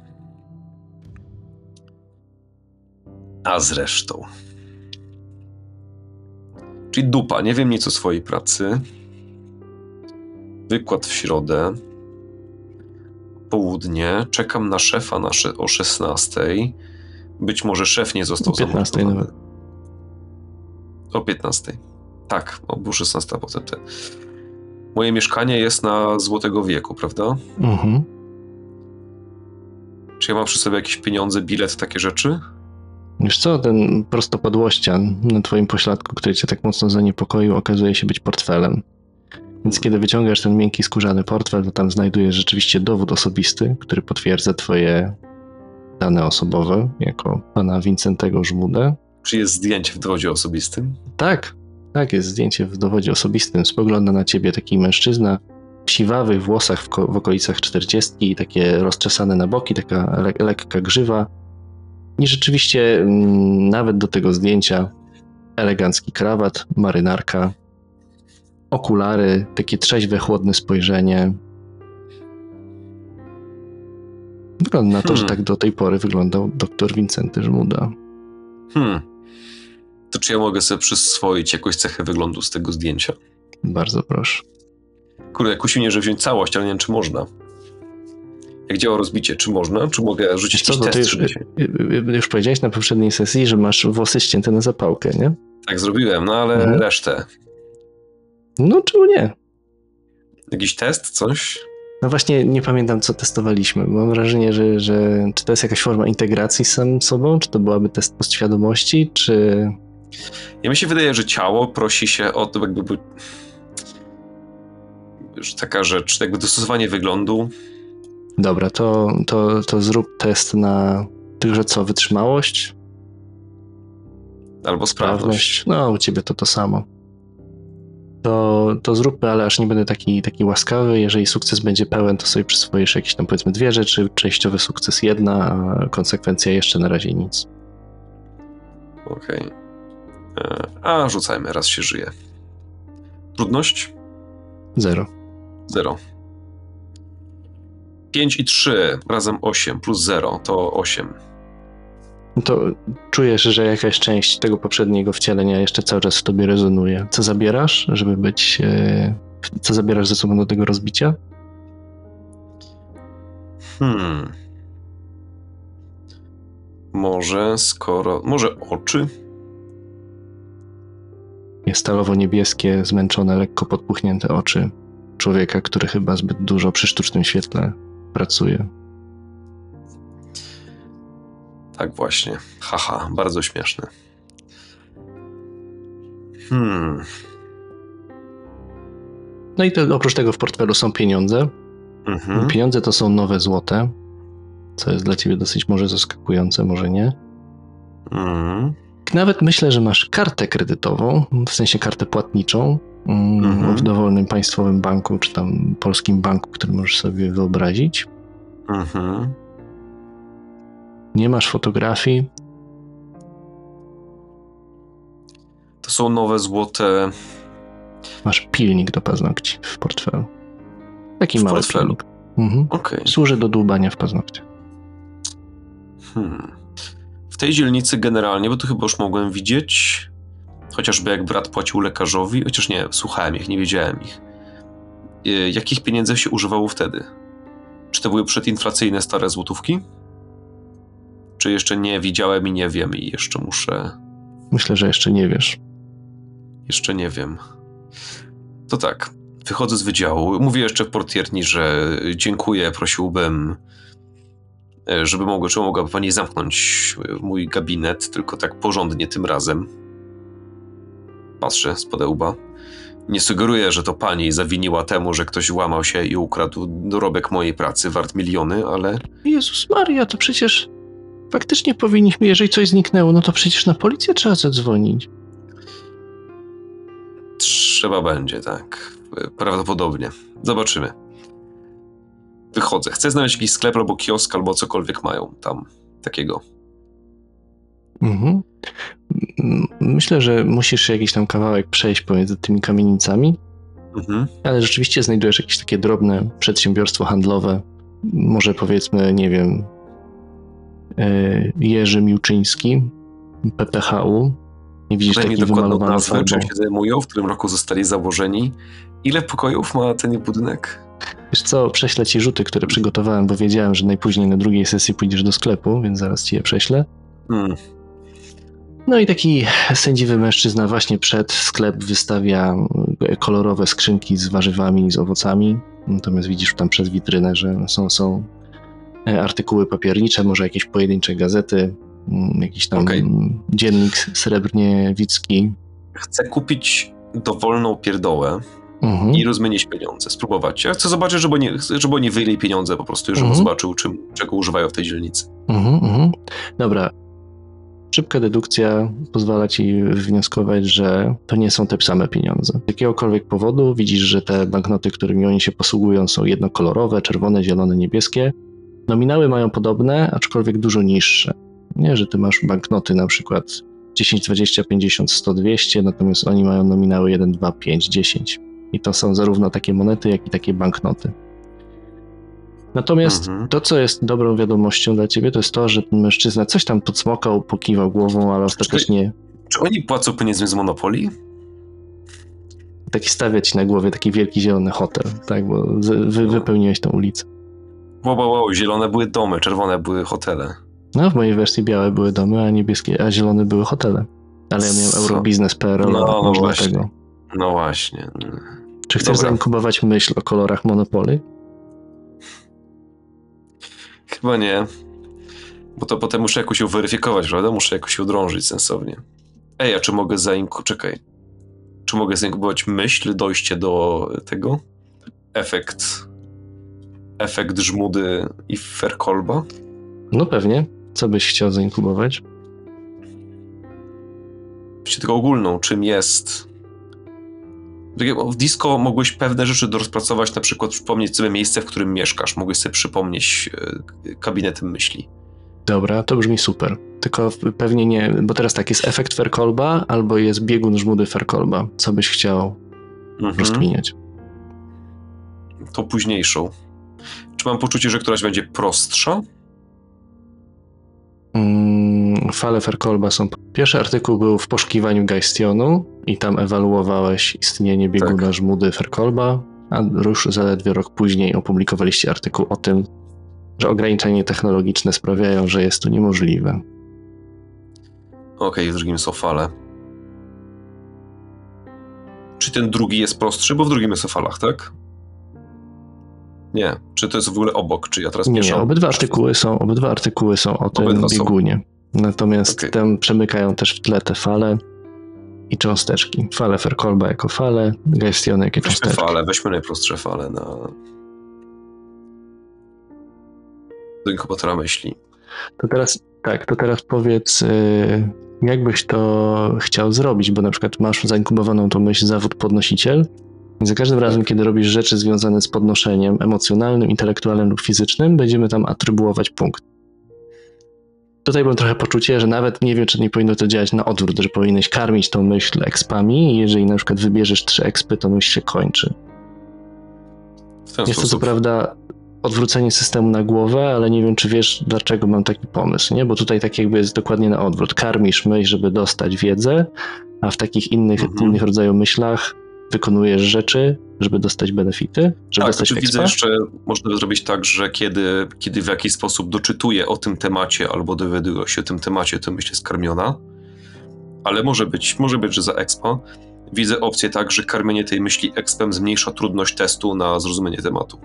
A zresztą. Czyli dupa, nie wiem nic o swojej pracy. Wykład w środę. Południe. Czekam na szefa o 16:00. Być może szef nie został zamordowany. Nawet. O 15:00. Tak, był 16, a potem ten. Moje mieszkanie jest na Złotego Wieku, prawda? Mhm. Czy ja mam przy sobie jakieś pieniądze, bilet, takie rzeczy? Wiesz co, ten prostopadłościan na twoim pośladku, który cię tak mocno zaniepokoił, okazuje się być portfelem. Więc kiedy wyciągasz ten miękki, skórzany portfel, to tam znajdujesz rzeczywiście dowód osobisty, który potwierdza twoje dane osobowe, jako pana Wincentego Żmudę. Czy jest zdjęcie w dowodzie osobistym? Tak, jest zdjęcie w dowodzie osobistym. Spogląda na ciebie taki mężczyzna w siwawych włosach w okolicach 40 i takie rozczesane na boki, taka lekka grzywa. I rzeczywiście nawet do tego zdjęcia elegancki krawat, marynarka, okulary, takie trzeźwe, chłodne spojrzenie. Wygląda na to, że tak do tej pory wyglądał dr Wincenty Żmuda. To czy ja mogę sobie przyswoić jakąś cechę wyglądu z tego zdjęcia? Bardzo proszę. Kurde, kusi mnie, że wziąć całość, ale nie wiem, czy można. Jak działa rozbicie? Czy można? Czy mogę rzucić jakiś test? Już powiedziałeś na poprzedniej sesji, że masz włosy ścięte na zapałkę, nie? Tak zrobiłem, no ale resztę. No, czemu nie? Jakiś test? Coś? No właśnie nie pamiętam, co testowaliśmy. Mam wrażenie, że czy to jest jakaś forma integracji z samym sobą, czy to byłaby test podświadomości, czy... Ja mi się wydaje, że ciało prosi się o to jakby... Już taka rzecz, jakby dostosowanie wyglądu. Dobra, to zrób test na tychże co, wytrzymałość? Albo sprawność. No, u ciebie to samo. To zróbmy, ale aż nie będę taki łaskawy. Jeżeli sukces będzie pełen, to sobie przyswoisz jakieś tam powiedzmy 2 rzeczy, częściowy sukces 1, a konsekwencja jeszcze na razie nic. Okej. A rzucajmy, raz się żyje. Trudność? 0. 5 i 3 razem 8 plus 0 to 8. To czujesz, że jakaś część tego poprzedniego wcielenia jeszcze cały czas w tobie rezonuje. Co zabierasz, żeby być... Co zabierasz ze sobą do tego rozbicia? Może oczy? Stalowo-niebieskie, zmęczone, lekko podpuchnięte oczy człowieka, który chyba zbyt dużo przy sztucznym świetle pracuje. Tak właśnie. Haha, bardzo śmieszne. No i oprócz tego w portfelu są pieniądze. Pieniądze to są nowe złote, co jest dla ciebie dosyć może zaskakujące, może nie. Nawet myślę, że masz kartę kredytową, w sensie kartę płatniczą w dowolnym państwowym banku, czy tam polskim banku, który możesz sobie wyobrazić. Nie masz fotografii. To są nowe złote... Masz pilnik do paznokci w portfelu. Taki mały pilnik. Okay. Służy do dłubania w paznokcie. W tej dzielnicy generalnie, bo to chyba już mogłem widzieć, chociażby jak brat płacił lekarzowi, chociaż nie, słuchałem ich, nie wiedziałem ich. Jakich pieniędzy się używało wtedy? Czy to były przedinflacyjne stare złotówki? Czy jeszcze nie widziałem i nie wiem i jeszcze muszę... Myślę, że jeszcze nie wiesz. Jeszcze nie wiem. To tak, wychodzę z wydziału. Mówię jeszcze w portierni, że dziękuję, prosiłbym, czy mogłaby pani zamknąć mój gabinet, tylko tak porządnie tym razem. Patrzę z podełba. Nie sugeruję, że to pani zawiniła temu, że ktoś włamał się i ukradł dorobek mojej pracy wart miliony, ale... Jezus Maria, to przecież faktycznie powinniśmy, jeżeli coś zniknęło, no to przecież na policję trzeba zadzwonić. Trzeba będzie, tak. Prawdopodobnie. Zobaczymy. Wychodzę. Chcę znaleźć jakiś sklep albo kiosk, albo cokolwiek mają tam takiego. Mhm. Myślę, że musisz jakiś tam kawałek przejść pomiędzy tymi kamienicami, ale rzeczywiście znajdujesz jakieś takie drobne przedsiębiorstwo handlowe. Może powiedzmy, nie wiem, Jerzy Miłczyński, PPHU. Nie widzisz takiej wymalowanej nazwę, czym się zajmują, w którym roku zostali założeni. Ile pokojów ma ten budynek? Wiesz co, prześlę ci rzuty, które przygotowałem, bo wiedziałem, że najpóźniej na drugiej sesji pójdziesz do sklepu, więc zaraz ci je prześlę. No i taki sędziwy mężczyzna właśnie przed sklep wystawia kolorowe skrzynki z warzywami, z owocami. Natomiast widzisz tam przez witrynę, że są artykuły papiernicze, może jakieś pojedyncze gazety, jakiś tam dziennik srebrniewicki. Chcę kupić dowolną pierdołę i rozmienić pieniądze, spróbować. Ja chcę zobaczyć, żeby oni wyjęli pieniądze po prostu, żebym zobaczył, czego używają w tej dzielnicy. Dobra. Szybka dedukcja pozwala ci wywnioskować, że to nie są te same pieniądze. Z jakiegokolwiek powodu widzisz, że te banknoty, którymi oni się posługują, są jednokolorowe, czerwone, zielone, niebieskie. Nominały mają podobne, aczkolwiek dużo niższe. Nie, że ty masz banknoty na przykład 10, 20, 50, 100, 200, natomiast oni mają nominały 1, 2, 5, 10. I to są zarówno takie monety, jak i takie banknoty. Natomiast to, co jest dobrą wiadomością dla ciebie, to jest to, że ten mężczyzna coś tam podsmokał, pokiwał głową, ale ostatecznie... Czy oni płacą pieniędzmi z Monopolii? Taki stawia ci na głowie taki wielki zielony hotel, tak, bo wypełniłeś tą ulicę. Wow, zielone były domy, czerwone były hotele. No, w mojej wersji białe były domy, a zielone były hotele. Ale ja miałem Eurobiznes PRL, no właśnie. Tego. No właśnie. Czy chcesz zainkubować myśl o kolorach Monopoly? Chyba nie. Bo to potem muszę jakoś ją weryfikować, prawda? Muszę jakoś ją drążyć sensownie. A czy mogę Czy mogę zainkubować myśl, dojście do tego? Efekt żmudy i Ferkolba? No pewnie. Co byś chciał zainkubować? Tylko ogólną, czym jest... W disco mogłeś pewne rzeczy rozpracować, na przykład przypomnieć sobie miejsce, w którym mieszkasz. Mogłeś sobie przypomnieć kabinetem myśli. Dobra, to brzmi super. Tylko pewnie nie, bo teraz tak, jest efekt Ferkolba albo jest biegun żmudy Ferkolba. Co byś chciał rozkminiać? To późniejszą. Czy mam poczucie, że któraś będzie prostsza? Fale Ferkolba są... Pierwszy artykuł był w poszukiwaniu Geistionu i tam ewaluowałeś istnienie bieguna żmudy Ferkolba, a już zaledwie rok później opublikowaliście artykuł o tym, że ograniczenia technologiczne sprawiają, że jest to niemożliwe. Okej, w drugim są fale. Czy ten drugi jest prostszy? Bo w drugim jest o falach, tak? Nie. Czy to jest w ogóle obok? Czy ja teraz mieszam? Nie, obydwa artykuły są o tym biegunie. Natomiast tam przemykają też w tle te fale i cząsteczki. Fale Ferkolba jako fale, Geistiony jako cząsteczki. Weźmy najprostsze fale do inkubatora myśli. To teraz powiedz, jak byś to chciał zrobić, bo na przykład masz zainkubowaną tą myśl zawód podnosiciel i za każdym razem, kiedy robisz rzeczy związane z podnoszeniem emocjonalnym, intelektualnym lub fizycznym, będziemy tam atrybuować punkt. Tutaj mam trochę poczucie, że nawet nie wiem, czy nie powinno to działać na odwrót, że powinieneś karmić tą myśl expami i jeżeli na przykład wybierzesz 3 expy, to myśl się kończy. Jest to co prawda odwrócenie systemu na głowę, ale nie wiem, czy wiesz, dlaczego mam taki pomysł, nie? Bo tutaj tak jakby jest dokładnie na odwrót. Karmisz myśl, żeby dostać wiedzę, a w takich innych rodzaju myślach wykonujesz rzeczy, żeby dostać benefity, żeby dostać expa? Widzę jeszcze, można by zrobić tak, że kiedy w jakiś sposób doczytuje o tym temacie albo dowiaduje się o tym temacie, to myśl jest karmiona, ale może być, że za expa. Widzę opcję tak, że karmienie tej myśli expem zmniejsza trudność testu na zrozumienie tematu.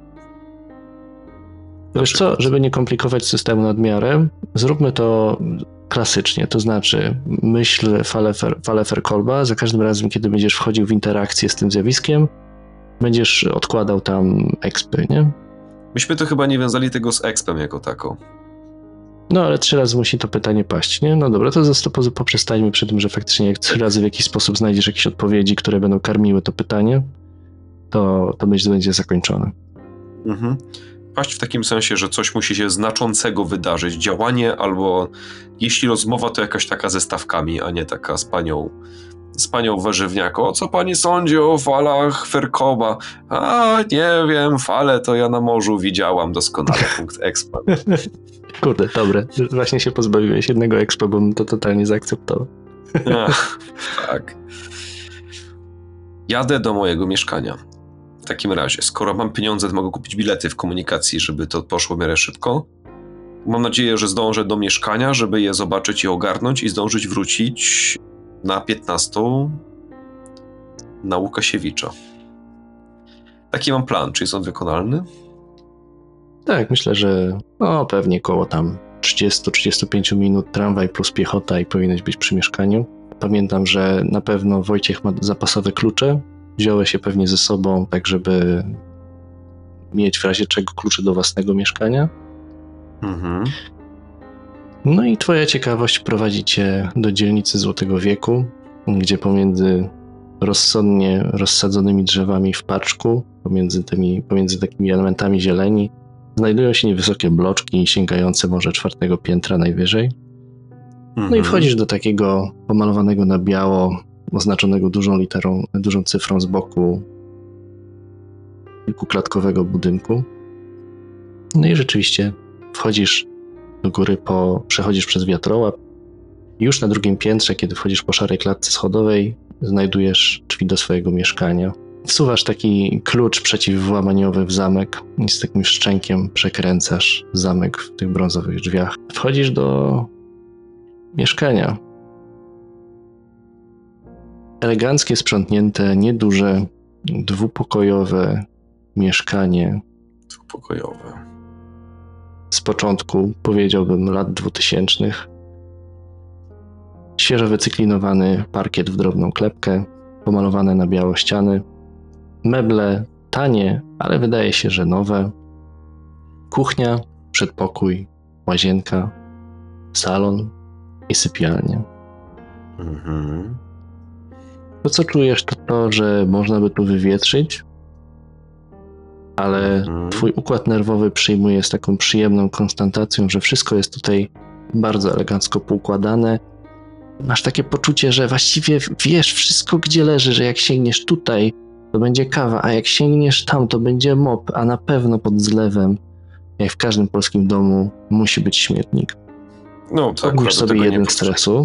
Wiesz co, żeby nie komplikować systemu nadmiarem, zróbmy to klasycznie, to znaczy myśl falę Ferkolba, za każdym razem, kiedy będziesz wchodził w interakcję z tym zjawiskiem, będziesz odkładał tam expy, nie? Myśmy to chyba nie wiązali tego z expem jako tako. No, ale 3 razy musi to pytanie paść, nie? No dobra, to poprzestańmy przy tym, że faktycznie jak 3 razy w jakiś sposób znajdziesz jakieś odpowiedzi, które będą karmiły to pytanie, to myśl będzie zakończona. Mhm. Paść w takim sensie, że coś musi się znaczącego wydarzyć, działanie, albo jeśli rozmowa, to jakaś taka ze stawkami, a nie taka z panią warzywniaką. O co pani sądzi o falach Ferkoba? A, nie wiem, fale to ja na morzu widziałam doskonale, punkt expa. Kurde, dobre. Właśnie się pozbawiłeś jednego expa, bo bym to totalnie zaakceptował. Tak. Jadę do mojego mieszkania. W takim razie, skoro mam pieniądze, to mogę kupić bilety w komunikacji, żeby to poszło w miarę szybko. Mam nadzieję, że zdążę do mieszkania, żeby je zobaczyć i ogarnąć i zdążyć wrócić na 15 na Łukasiewicza. Taki mam plan. Czy jest on wykonalny? Tak, myślę, że pewnie koło tam 30-35 minut tramwaj plus piechota i powinieneś być przy mieszkaniu. Pamiętam, że na pewno Wojciech ma zapasowe klucze. Wziąłeś je pewnie ze sobą, tak żeby mieć w razie czego klucze do własnego mieszkania. Mhm. No i twoja ciekawość prowadzi cię do dzielnicy Złotego Wieku, gdzie pomiędzy rozsądnie rozsadzonymi drzewami w paczku, pomiędzy takimi elementami zieleni, znajdują się niewysokie bloczki sięgające może 4. piętra najwyżej. No i wchodzisz do takiego pomalowanego na biało, oznaczonego dużą cyfrą z boku kilkuklatkowego budynku. No i rzeczywiście wchodzisz do góry, przechodzisz przez wiatrołap i już na 2. piętrze, kiedy wchodzisz po szarej klatce schodowej, znajdujesz drzwi do swojego mieszkania. Wsuwasz taki klucz przeciwwłamaniowy w zamek i z takim szczękiem przekręcasz zamek w tych brązowych drzwiach. Wchodzisz do mieszkania. Eleganckie, sprzątnięte, nieduże, 2-pokojowe mieszkanie. 2-pokojowe. Z początku, powiedziałbym, lat 2000. Świeżo wycyklinowany parkiet w drobną klepkę, pomalowane na biało ściany. Meble tanie, ale wydaje się, że nowe. Kuchnia, przedpokój, łazienka, salon i sypialnia. Mhm. To, co czujesz, to, że można by tu wywietrzyć, ale twój układ nerwowy przyjmuje z taką przyjemną konstatacją, że wszystko jest tutaj bardzo elegancko poukładane. Masz takie poczucie, że właściwie wiesz wszystko, gdzie leży, że jak sięgniesz tutaj, to będzie kawa, a jak sięgniesz tam, to będzie mop, a na pewno pod zlewem, jak w każdym polskim domu, musi być śmietnik. No tak. Robisz sobie jeden stresu.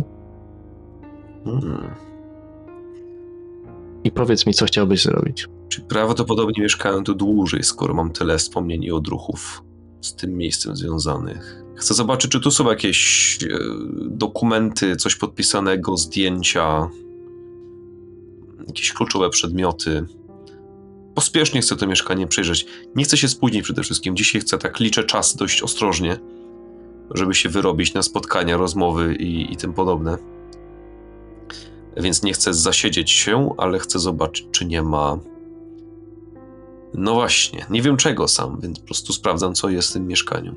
I powiedz mi, co chciałbyś zrobić. Czyli prawdopodobnie mieszkałem tu dłużej, skoro mam tyle wspomnień i odruchów z tym miejscem związanych. Chcę zobaczyć, czy tu są jakieś dokumenty, coś podpisanego, zdjęcia, jakieś kluczowe przedmioty. Pospiesznie chcę to mieszkanie przejrzeć. Nie chcę się spóźnić przede wszystkim. Dzisiaj liczę czas dość ostrożnie, żeby się wyrobić na spotkania, rozmowy i tym podobne. Więc nie chcę zasiedzieć się, ale chcę zobaczyć, czy nie ma... No właśnie, nie wiem czego sam, więc po prostu sprawdzam, co jest w tym mieszkaniu.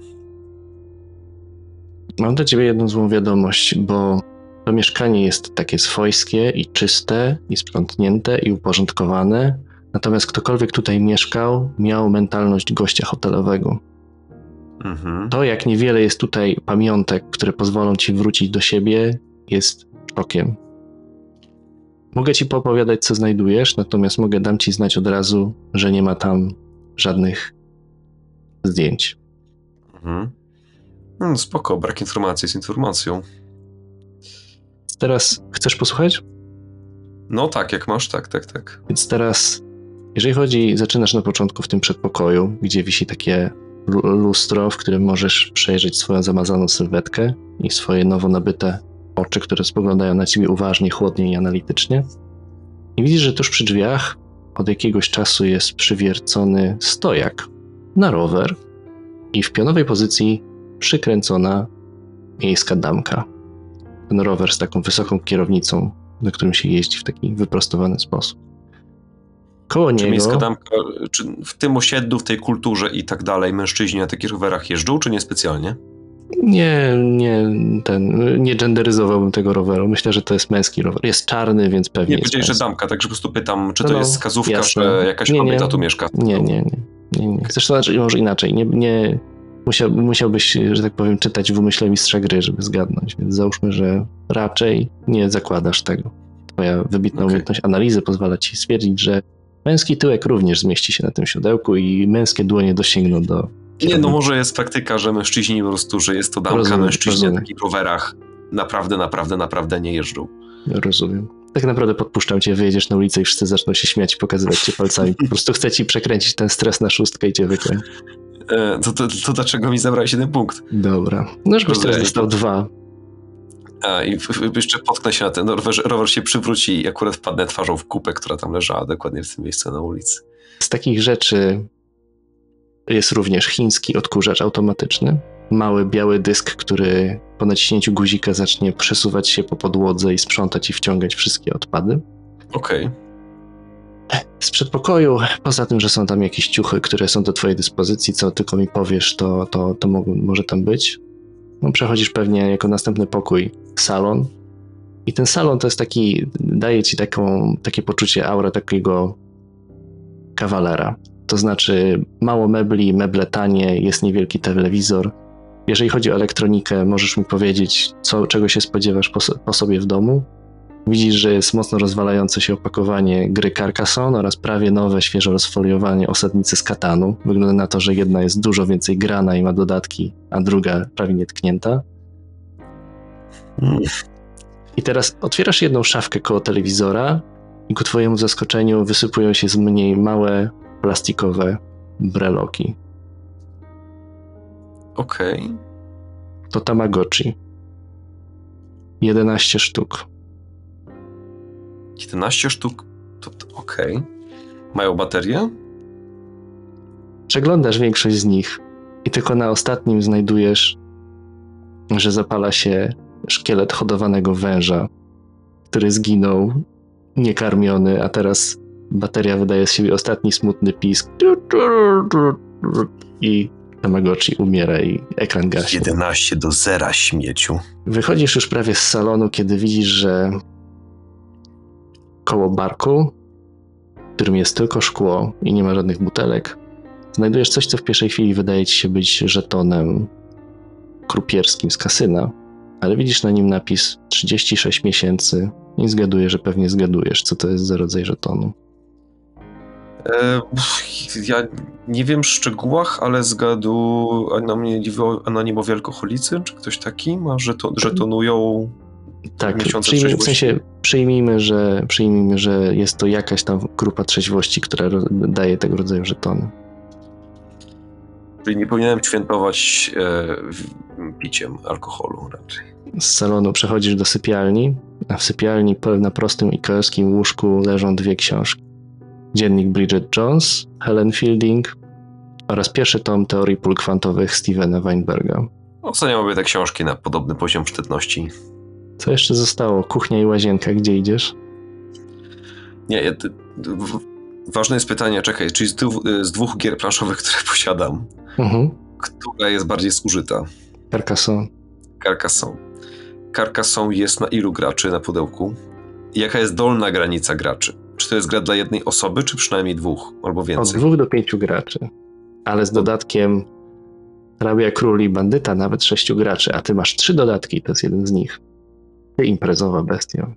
Mam dla ciebie jedną złą wiadomość, bo to mieszkanie jest takie swojskie i czyste, i sprzątnięte, i uporządkowane. Natomiast ktokolwiek tutaj mieszkał, miał mentalność gościa hotelowego. To, jak niewiele jest tutaj pamiątek, które pozwolą ci wrócić do siebie, jest szokiem. Mogę ci poopowiadać, co znajdujesz, natomiast dam ci znać od razu, że nie ma tam żadnych zdjęć. No spoko, brak informacji jest informacją. Teraz chcesz posłuchać? No tak, jak masz, tak. Więc teraz, jeżeli zaczynasz na początku w tym przedpokoju, gdzie wisi takie lustro, w którym możesz przejrzeć swoją zamazaną sylwetkę i swoje nowo nabyte oczy, które spoglądają na ciebie uważnie, chłodnie i analitycznie. I widzisz, że tuż przy drzwiach od jakiegoś czasu jest przywiercony stojak na rower i w pionowej pozycji przykręcona miejska damka. Ten rower z taką wysoką kierownicą, na którym się jeździ w taki wyprostowany sposób. Koło niego... miejska damka, czy w tym osiedlu, w tej kulturze i tak dalej mężczyźni na takich rowerach jeżdżą, czy niespecjalnie? Nie genderyzowałbym tego roweru. Myślę, że to jest męski rower. Jest czarny, więc pewnie nie powiedziałeś, że damka, także po prostu pytam, czy to jest wskazówka, jasne, że jakaś kobieta tu mieszka? Nie. Zresztą może inaczej. Musiałbyś, że tak powiem, czytać w umyśle mistrza gry, żeby zgadnąć, więc załóżmy, że raczej nie zakładasz tego. Twoja wybitna umiejętność analizy pozwala ci stwierdzić, że męski tyłek również zmieści się na tym siodełku i męskie dłonie dosięgną do... Nie, no może jest praktyka, że mężczyźni po prostu, że jest to damka, mężczyźni na takich rowerach naprawdę nie jeżdżą. Rozumiem. Tak naprawdę podpuszczam cię, wyjedziesz na ulicę i wszyscy zaczną się śmiać i pokazywać cię palcami. Po prostu chcę ci przekręcić ten stres na 6 i cię wykręć. To dlaczego mi zabrałeś 1 punkt? Dobra. No żebyś teraz dostał 2. I jeszcze potknę się na ten rower się przywróci i akurat wpadnę twarzą w kupę, która tam leżała dokładnie w tym miejscu na ulicy. Z takich rzeczy jest również chiński odkurzacz automatyczny. Mały, biały dysk, który po naciśnięciu guzika zacznie przesuwać się po podłodze i sprzątać i wciągać wszystkie odpady. Okej. Z przedpokoju, poza tym, że są tam jakieś ciuchy, które są do twojej dyspozycji, co tylko mi powiesz, to może tam być. No, przechodzisz pewnie jako następny pokój salon. I ten salon to jest taki, daje ci takie poczucie, aurę takiego kawalera. To znaczy mało mebli, meble tanie, jest niewielki telewizor. Jeżeli chodzi o elektronikę, możesz mi powiedzieć, czego się spodziewasz po sobie w domu. Widzisz, że jest mocno rozwalające się opakowanie gry Carcassonne oraz prawie nowe, świeżo rozfoliowanie osadnicy z Katanu. Wygląda na to, że jedna jest dużo więcej grana i ma dodatki, a druga prawie nietknięta. I teraz otwierasz jedną szafkę koło telewizora i ku twojemu zaskoczeniu wysypują się z niej małe, plastikowe breloki. Okej. To Tamagotchi. 11 sztuk. 11 sztuk? To okej. Mają baterię? Przeglądasz większość z nich i tylko na ostatnim znajdujesz, że zapala się szkielet hodowanego węża, który zginął niekarmiony, a teraz bateria wydaje z siebie ostatni smutny pisk i Tamagotchi umiera i ekran gaśnie. 11-0, śmieciu. Wychodzisz już prawie z salonu, kiedy widzisz, że koło barku, w którym jest tylko szkło i nie ma żadnych butelek, znajdujesz coś, co w pierwszej chwili wydaje ci się być żetonem krupierskim z kasyna, ale widzisz na nim napis 36 miesięcy i zgaduję, że pewnie zgadujesz, co to jest za rodzaj żetonu. Ja nie wiem w szczegółach, ale anonimowi alkoholicy, czy ktoś taki ma, że żetonują tak, przyjmijmy, że jest to jakaś tam grupa trzeźwości, która daje tego rodzaju żetony. Czyli nie powinienem świętować piciem alkoholu raczej. Z salonu przechodzisz do sypialni, a w sypialni na prostym ikerskim łóżku leżą 2 książki. Dziennik Bridget Jones, Helen Fielding oraz pierwszy tom teorii pól kwantowych Stevena Weinberga. Oceniam obie te książki na podobny poziom szczytności. Co jeszcze zostało? Kuchnia i łazienka, gdzie idziesz? Nie, ważne jest pytanie, czekaj, czyli z 2 gier planszowych, które posiadam, która jest bardziej zużyta? Carcassonne jest na ilu graczy na pudełku? I jaka jest dolna granica graczy? Czy to jest gra dla jednej osoby, czy przynajmniej 2 albo więcej? Od 2 do 5 graczy, ale z dodatkiem Hrabia, Król i Bandyta nawet 6 graczy, a ty masz 3 dodatki, to jest jeden z nich. Ty imprezowa bestia.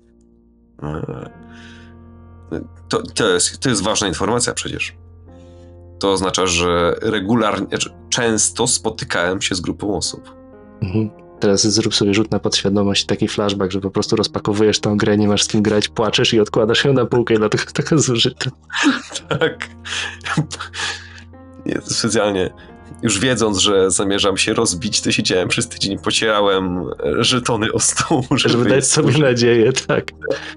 To jest ważna informacja przecież. To oznacza, że regularnie, często spotykałem się z grupą osób. Teraz zrób sobie rzut na podświadomość, taki flashback, że po prostu rozpakowujesz tą grę, nie masz z kim grać, płaczesz i odkładasz ją na półkę i dlatego taka zużyta. Tak. Nie, specjalnie. Już wiedząc, że zamierzam się rozbić, to siedziałem przez tydzień, pocierałem żetony o stół, żeby dać sobie nadzieję, tak.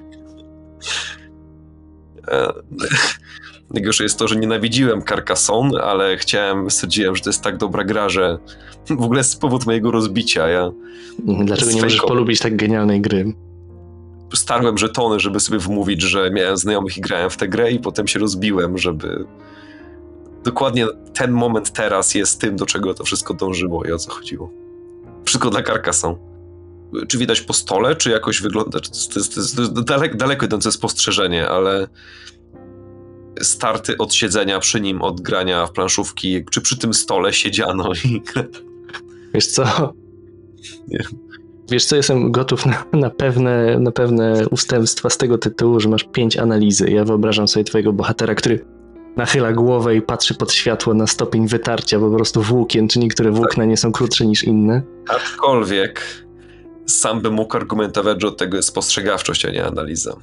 Najgorsze jest to, że nienawidziłem Carcassonne, ale stwierdziłem, że to jest tak dobra gra, że w ogóle jest powód mojego rozbicia. Dlaczego nie możesz polubić tak genialnej gry? Starłem żetony, żeby sobie wmówić, że miałem znajomych i grałem w tę grę i potem się rozbiłem, żeby... Dokładnie ten moment teraz jest tym, do czego to wszystko dążyło i o co chodziło. Wszystko dla Carcassonne. Czy widać po stole, czy jakoś wygląda... To jest daleko idące spostrzeżenie, ale starty od siedzenia przy nim, od grania w planszówki, czy przy tym stole siedziano i... Wiesz co? Nie. Wiesz co, jestem gotów na pewne ustępstwa z tego tytułu, że masz 5 analizy. Ja wyobrażam sobie twojego bohatera, który nachyla głowę i patrzy pod światło na stopień wytarcia po prostu włókien, czy niektóre włókna nie są krótsze niż inne. Aczkolwiek sam bym mógł argumentować, że od tego jest spostrzegawczość, a nie analiza.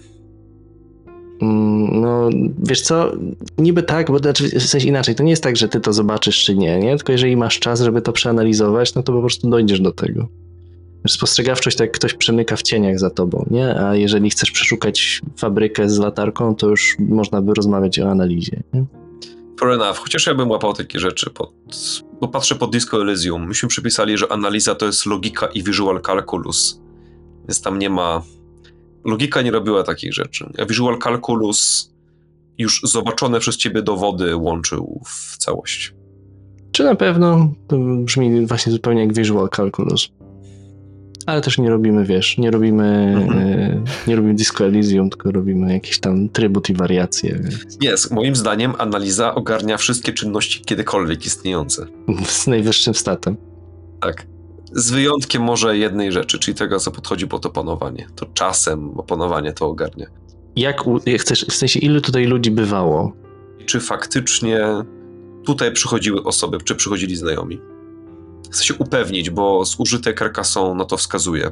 No, wiesz co, niby tak, bo w sensie inaczej, to nie jest tak, że ty to zobaczysz czy nie, tylko jeżeli masz czas, żeby to przeanalizować, no to po prostu dojdziesz do tego. Spostrzegawczość to jak ktoś przemyka w cieniach za tobą, nie? A jeżeli chcesz przeszukać fabrykę z latarką, to już można by rozmawiać o analizie, nie? Fair enough, chociaż ja bym łapał takie rzeczy bo patrzę pod Disco Elysium. Myśmy przypisali, że analiza to jest logika i visual calculus. Więc tam nie ma... Logika nie robiła takich rzeczy. A visual calculus już zobaczone przez ciebie dowody łączył w całość. Czy na pewno? To brzmi właśnie zupełnie jak visual calculus. Ale też nie robimy, wiesz, nie robimy Disco Elysium, tylko robimy jakiś tam trybut i wariacje. Jest, moim zdaniem analiza ogarnia wszystkie czynności kiedykolwiek istniejące. Z najwyższym statem. Tak. Z wyjątkiem może jednej rzeczy, czyli tego, co podchodzi pod opanowanie. To czasem opanowanie to ogarnia. Jak chcesz, w sensie ilu tutaj ludzi bywało? Czy faktycznie tutaj przychodziły osoby, czy przychodzili znajomi? Chcę się upewnić, bo zużyte Carcassonne na to wskazuje.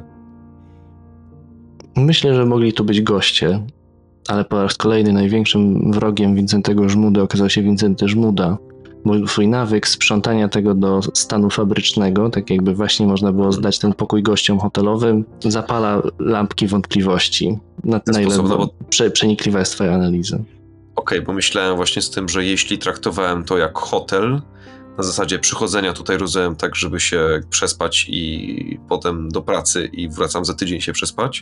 Myślę, że mogli tu być goście, ale po raz kolejny największym wrogiem Wincentego Żmudy okazał się Wincenty Żmuda. Swój nawyk sprzątania tego do stanu fabrycznego, tak jakby właśnie można było zdać ten pokój gościom hotelowym, zapala lampki wątpliwości. Na ile przenikliwa jest twoja analiza. Okej, bo myślałem właśnie z tym, że jeśli traktowałem to jak hotel, na zasadzie przychodzenia tutaj rozumiem tak, żeby się przespać i potem do pracy i wracam za tydzień się przespać,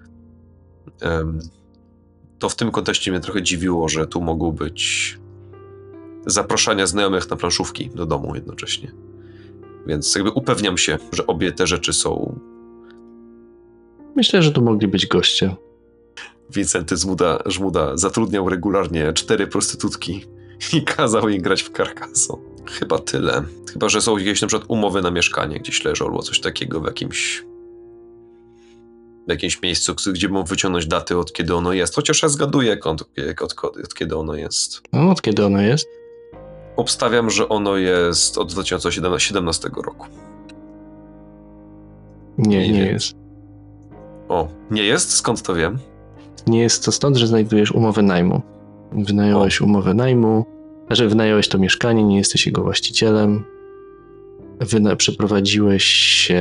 to w tym kontekście mnie trochę dziwiło, że tu mogą być zaproszenia znajomych na planszówki do domu jednocześnie. Więc jakby upewniam się, że obie te rzeczy są... Myślę, że tu mogli być goście. Wincenty Żmuda zatrudniał regularnie 4 prostytutki i kazał jej grać w Carcassonne. Chyba tyle. Chyba, że są jakieś na przykład umowy na mieszkanie gdzieś leżą albo coś takiego w jakimś miejscu, gdzie mógł wyciągnąć daty, od kiedy ono jest. Chociaż ja zgaduję, od kiedy ono jest. No, od kiedy ono jest? Obstawiam, że ono jest od 2017 roku. Nie jest. O, nie jest? Skąd to wiem? Nie jest to stąd, że znajdujesz umowę najmu. Wynająłeś umowę najmu, wynająłeś to mieszkanie, nie jesteś jego właścicielem. Przeprowadziłeś się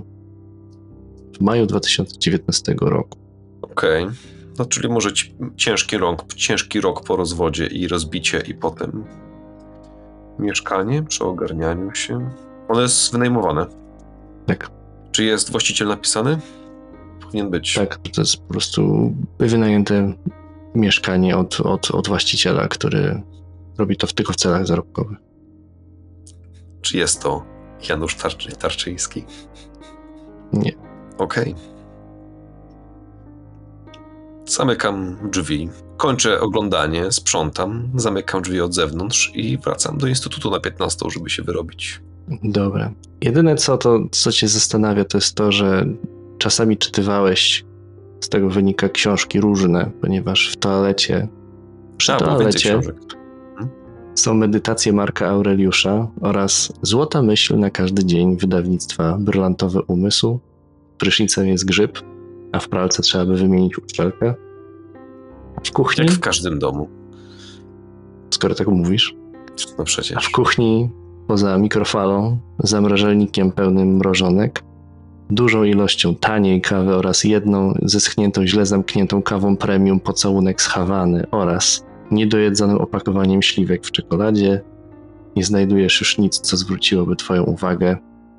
w maju 2019 roku. Okej. No czyli może ciężki rok po rozwodzie i rozbicie i potem mieszkanie przy ogarnianiu się. Ono jest wynajmowane. Tak. Czy jest właściciel napisany? Powinien być. Tak, to jest po prostu wynajęte mieszkanie od właściciela, który robi to tylko w celach zarobkowych. Czy jest to Janusz Tarczyński? Nie. Okej. Zamykam drzwi, kończę oglądanie, sprzątam, zamykam drzwi od zewnątrz i wracam do instytutu na 15, żeby się wyrobić. Dobra. Jedyne co cię zastanawia, to jest to, że czasami czytywałeś, z tego wynika, książki różne, ponieważ w toalecie... Więcej książek. Są medytacje Marka Aureliusza oraz Złota myśl na każdy dzień wydawnictwa Brylantowy umysł. Prysznicem jest grzyb, a w pralce trzeba by wymienić uszczelkę. W kuchni... Jak w każdym domu. Skoro tak mówisz. No przecież. A w kuchni, poza mikrofalą, zamrażalnikiem pełnym mrożonek, dużą ilością taniej kawy oraz jedną zeschniętą, źle zamkniętą kawą premium pocałunek z Hawany oraz niedojedzonym opakowaniem śliwek w czekoladzie, nie znajdujesz już nic, co zwróciłoby twoją uwagę.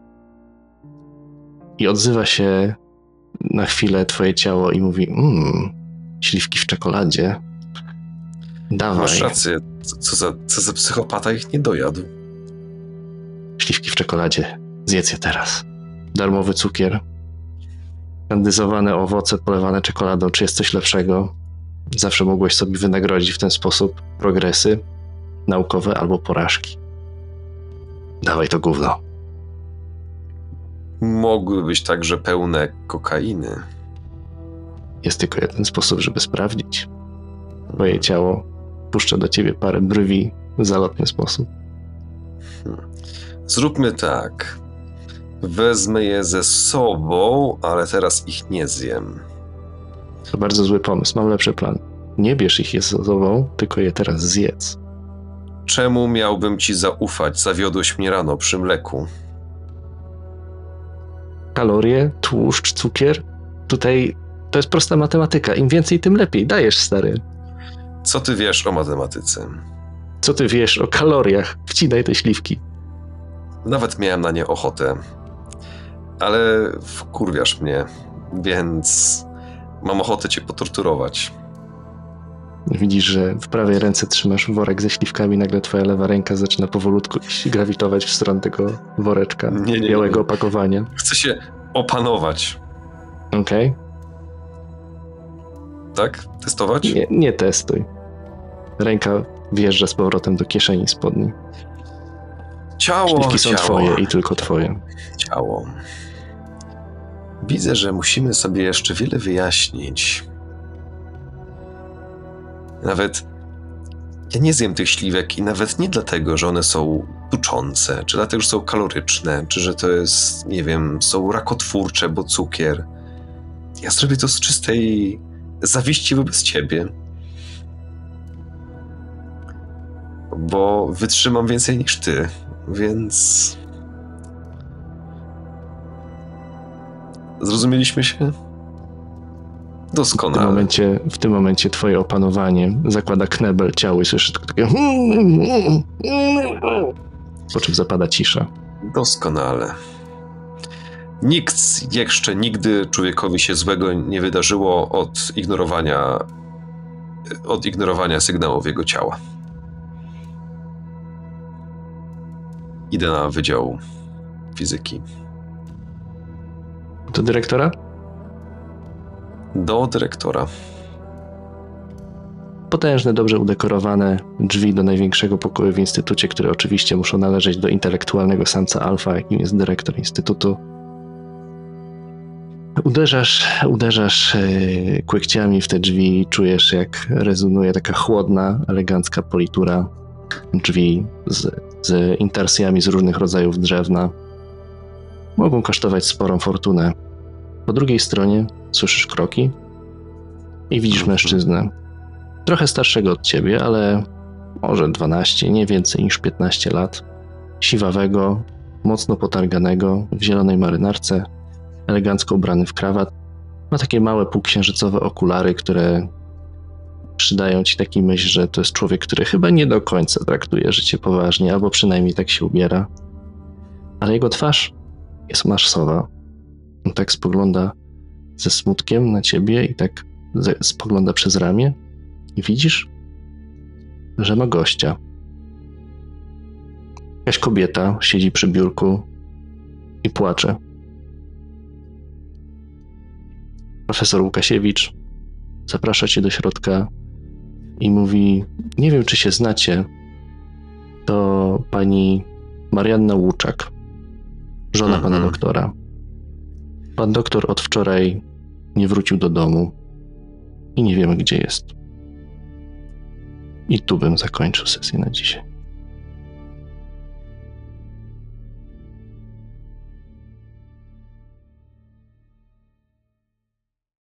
I odzywa się na chwilę twoje ciało i mówi: śliwki w czekoladzie. Dawaj. Masz rację. Co za psychopata ich nie dojadł. Śliwki w czekoladzie. Zjedz je teraz. Darmowy cukier. Kandyzowane owoce polewane czekoladą. Czy jest coś lepszego? Zawsze mogłeś sobie wynagrodzić w ten sposób progresy naukowe albo porażki. Dawaj to gówno. Mogły być także pełne kokainy. Jest tylko jeden sposób, żeby sprawdzić. Twoje ciało puszcza do ciebie parę brwi w zalotny sposób. Zróbmy tak. Wezmę je ze sobą, ale teraz ich nie zjem. To bardzo zły pomysł. Mam lepszy plan. Nie bierz ich je ze sobą, tylko je teraz zjedz. Czemu miałbym ci zaufać? Zawiodłeś mnie rano przy mleku. Kalorie, tłuszcz, cukier. Tutaj to jest prosta matematyka. Im więcej, tym lepiej. Dajesz, stary. Co ty wiesz o matematyce? Co ty wiesz o kaloriach? Wcinaj te śliwki. Nawet miałem na nie ochotę. Ale wkurwiasz mnie, więc mam ochotę cię potorturować. Widzisz, że w prawej ręce trzymasz worek ze śliwkami, nagle twoja lewa ręka zaczyna powolutku grawitować w stronę tego woreczka, białego opakowania. Chcę się opanować. Okej. Tak? Testować? Nie testuj. Ręka wjeżdża z powrotem do kieszeni spodni. Śliwki są twoje i tylko twoje. Ciało. Widzę, że musimy sobie jeszcze wiele wyjaśnić. Nawet ja nie zjem tych śliwek i nawet nie dlatego, że one są tuczące, czy dlatego, że są kaloryczne, czy że to jest, nie wiem, są rakotwórcze, bo cukier. Ja zrobię to z czystej zawiści wobec ciebie. Bo wytrzymam więcej niż ty, więc... Zrozumieliśmy się? Doskonale. W tym momencie twoje opanowanie zakłada knebel ciała i słyszysz tylko takie... Po czym zapada cisza. Doskonale. Nikt jeszcze nigdy człowiekowi się złego nie wydarzyło od ignorowania sygnałów jego ciała. Idę na wydział fizyki. Do dyrektora? Do dyrektora. Potężne, dobrze udekorowane drzwi do największego pokoju w instytucie, które oczywiście muszą należeć do intelektualnego samca alfa, jakim jest dyrektor instytutu. Uderzasz kłykciami w te drzwi i czujesz, jak rezonuje taka chłodna, elegancka politura drzwi z intarsjami z różnych rodzajów drewna. Mogą kosztować sporą fortunę. Po drugiej stronie słyszysz kroki i widzisz mężczyznę. Trochę starszego od ciebie, ale może 12, nie więcej niż 15 lat. Siwawego, mocno potarganego, w zielonej marynarce, elegancko ubrany w krawat. Ma takie małe półksiężycowe okulary, które przydają ci taki myśl, że to jest człowiek, który chyba nie do końca traktuje życie poważnie, albo przynajmniej tak się ubiera. Ale jego twarz jest marszowa. On tak spogląda ze smutkiem na ciebie i tak spogląda przez ramię i widzisz, że ma gościa. Jakaś kobieta siedzi przy biurku i płacze. Profesor Łukasiewicz zaprasza cię do środka i mówi: nie wiem, czy się znacie, to pani Marianna Łuczak, żona pana doktora. Pan doktor od wczoraj nie wrócił do domu i nie wiemy, gdzie jest. I tu bym zakończył sesję na dzisiaj.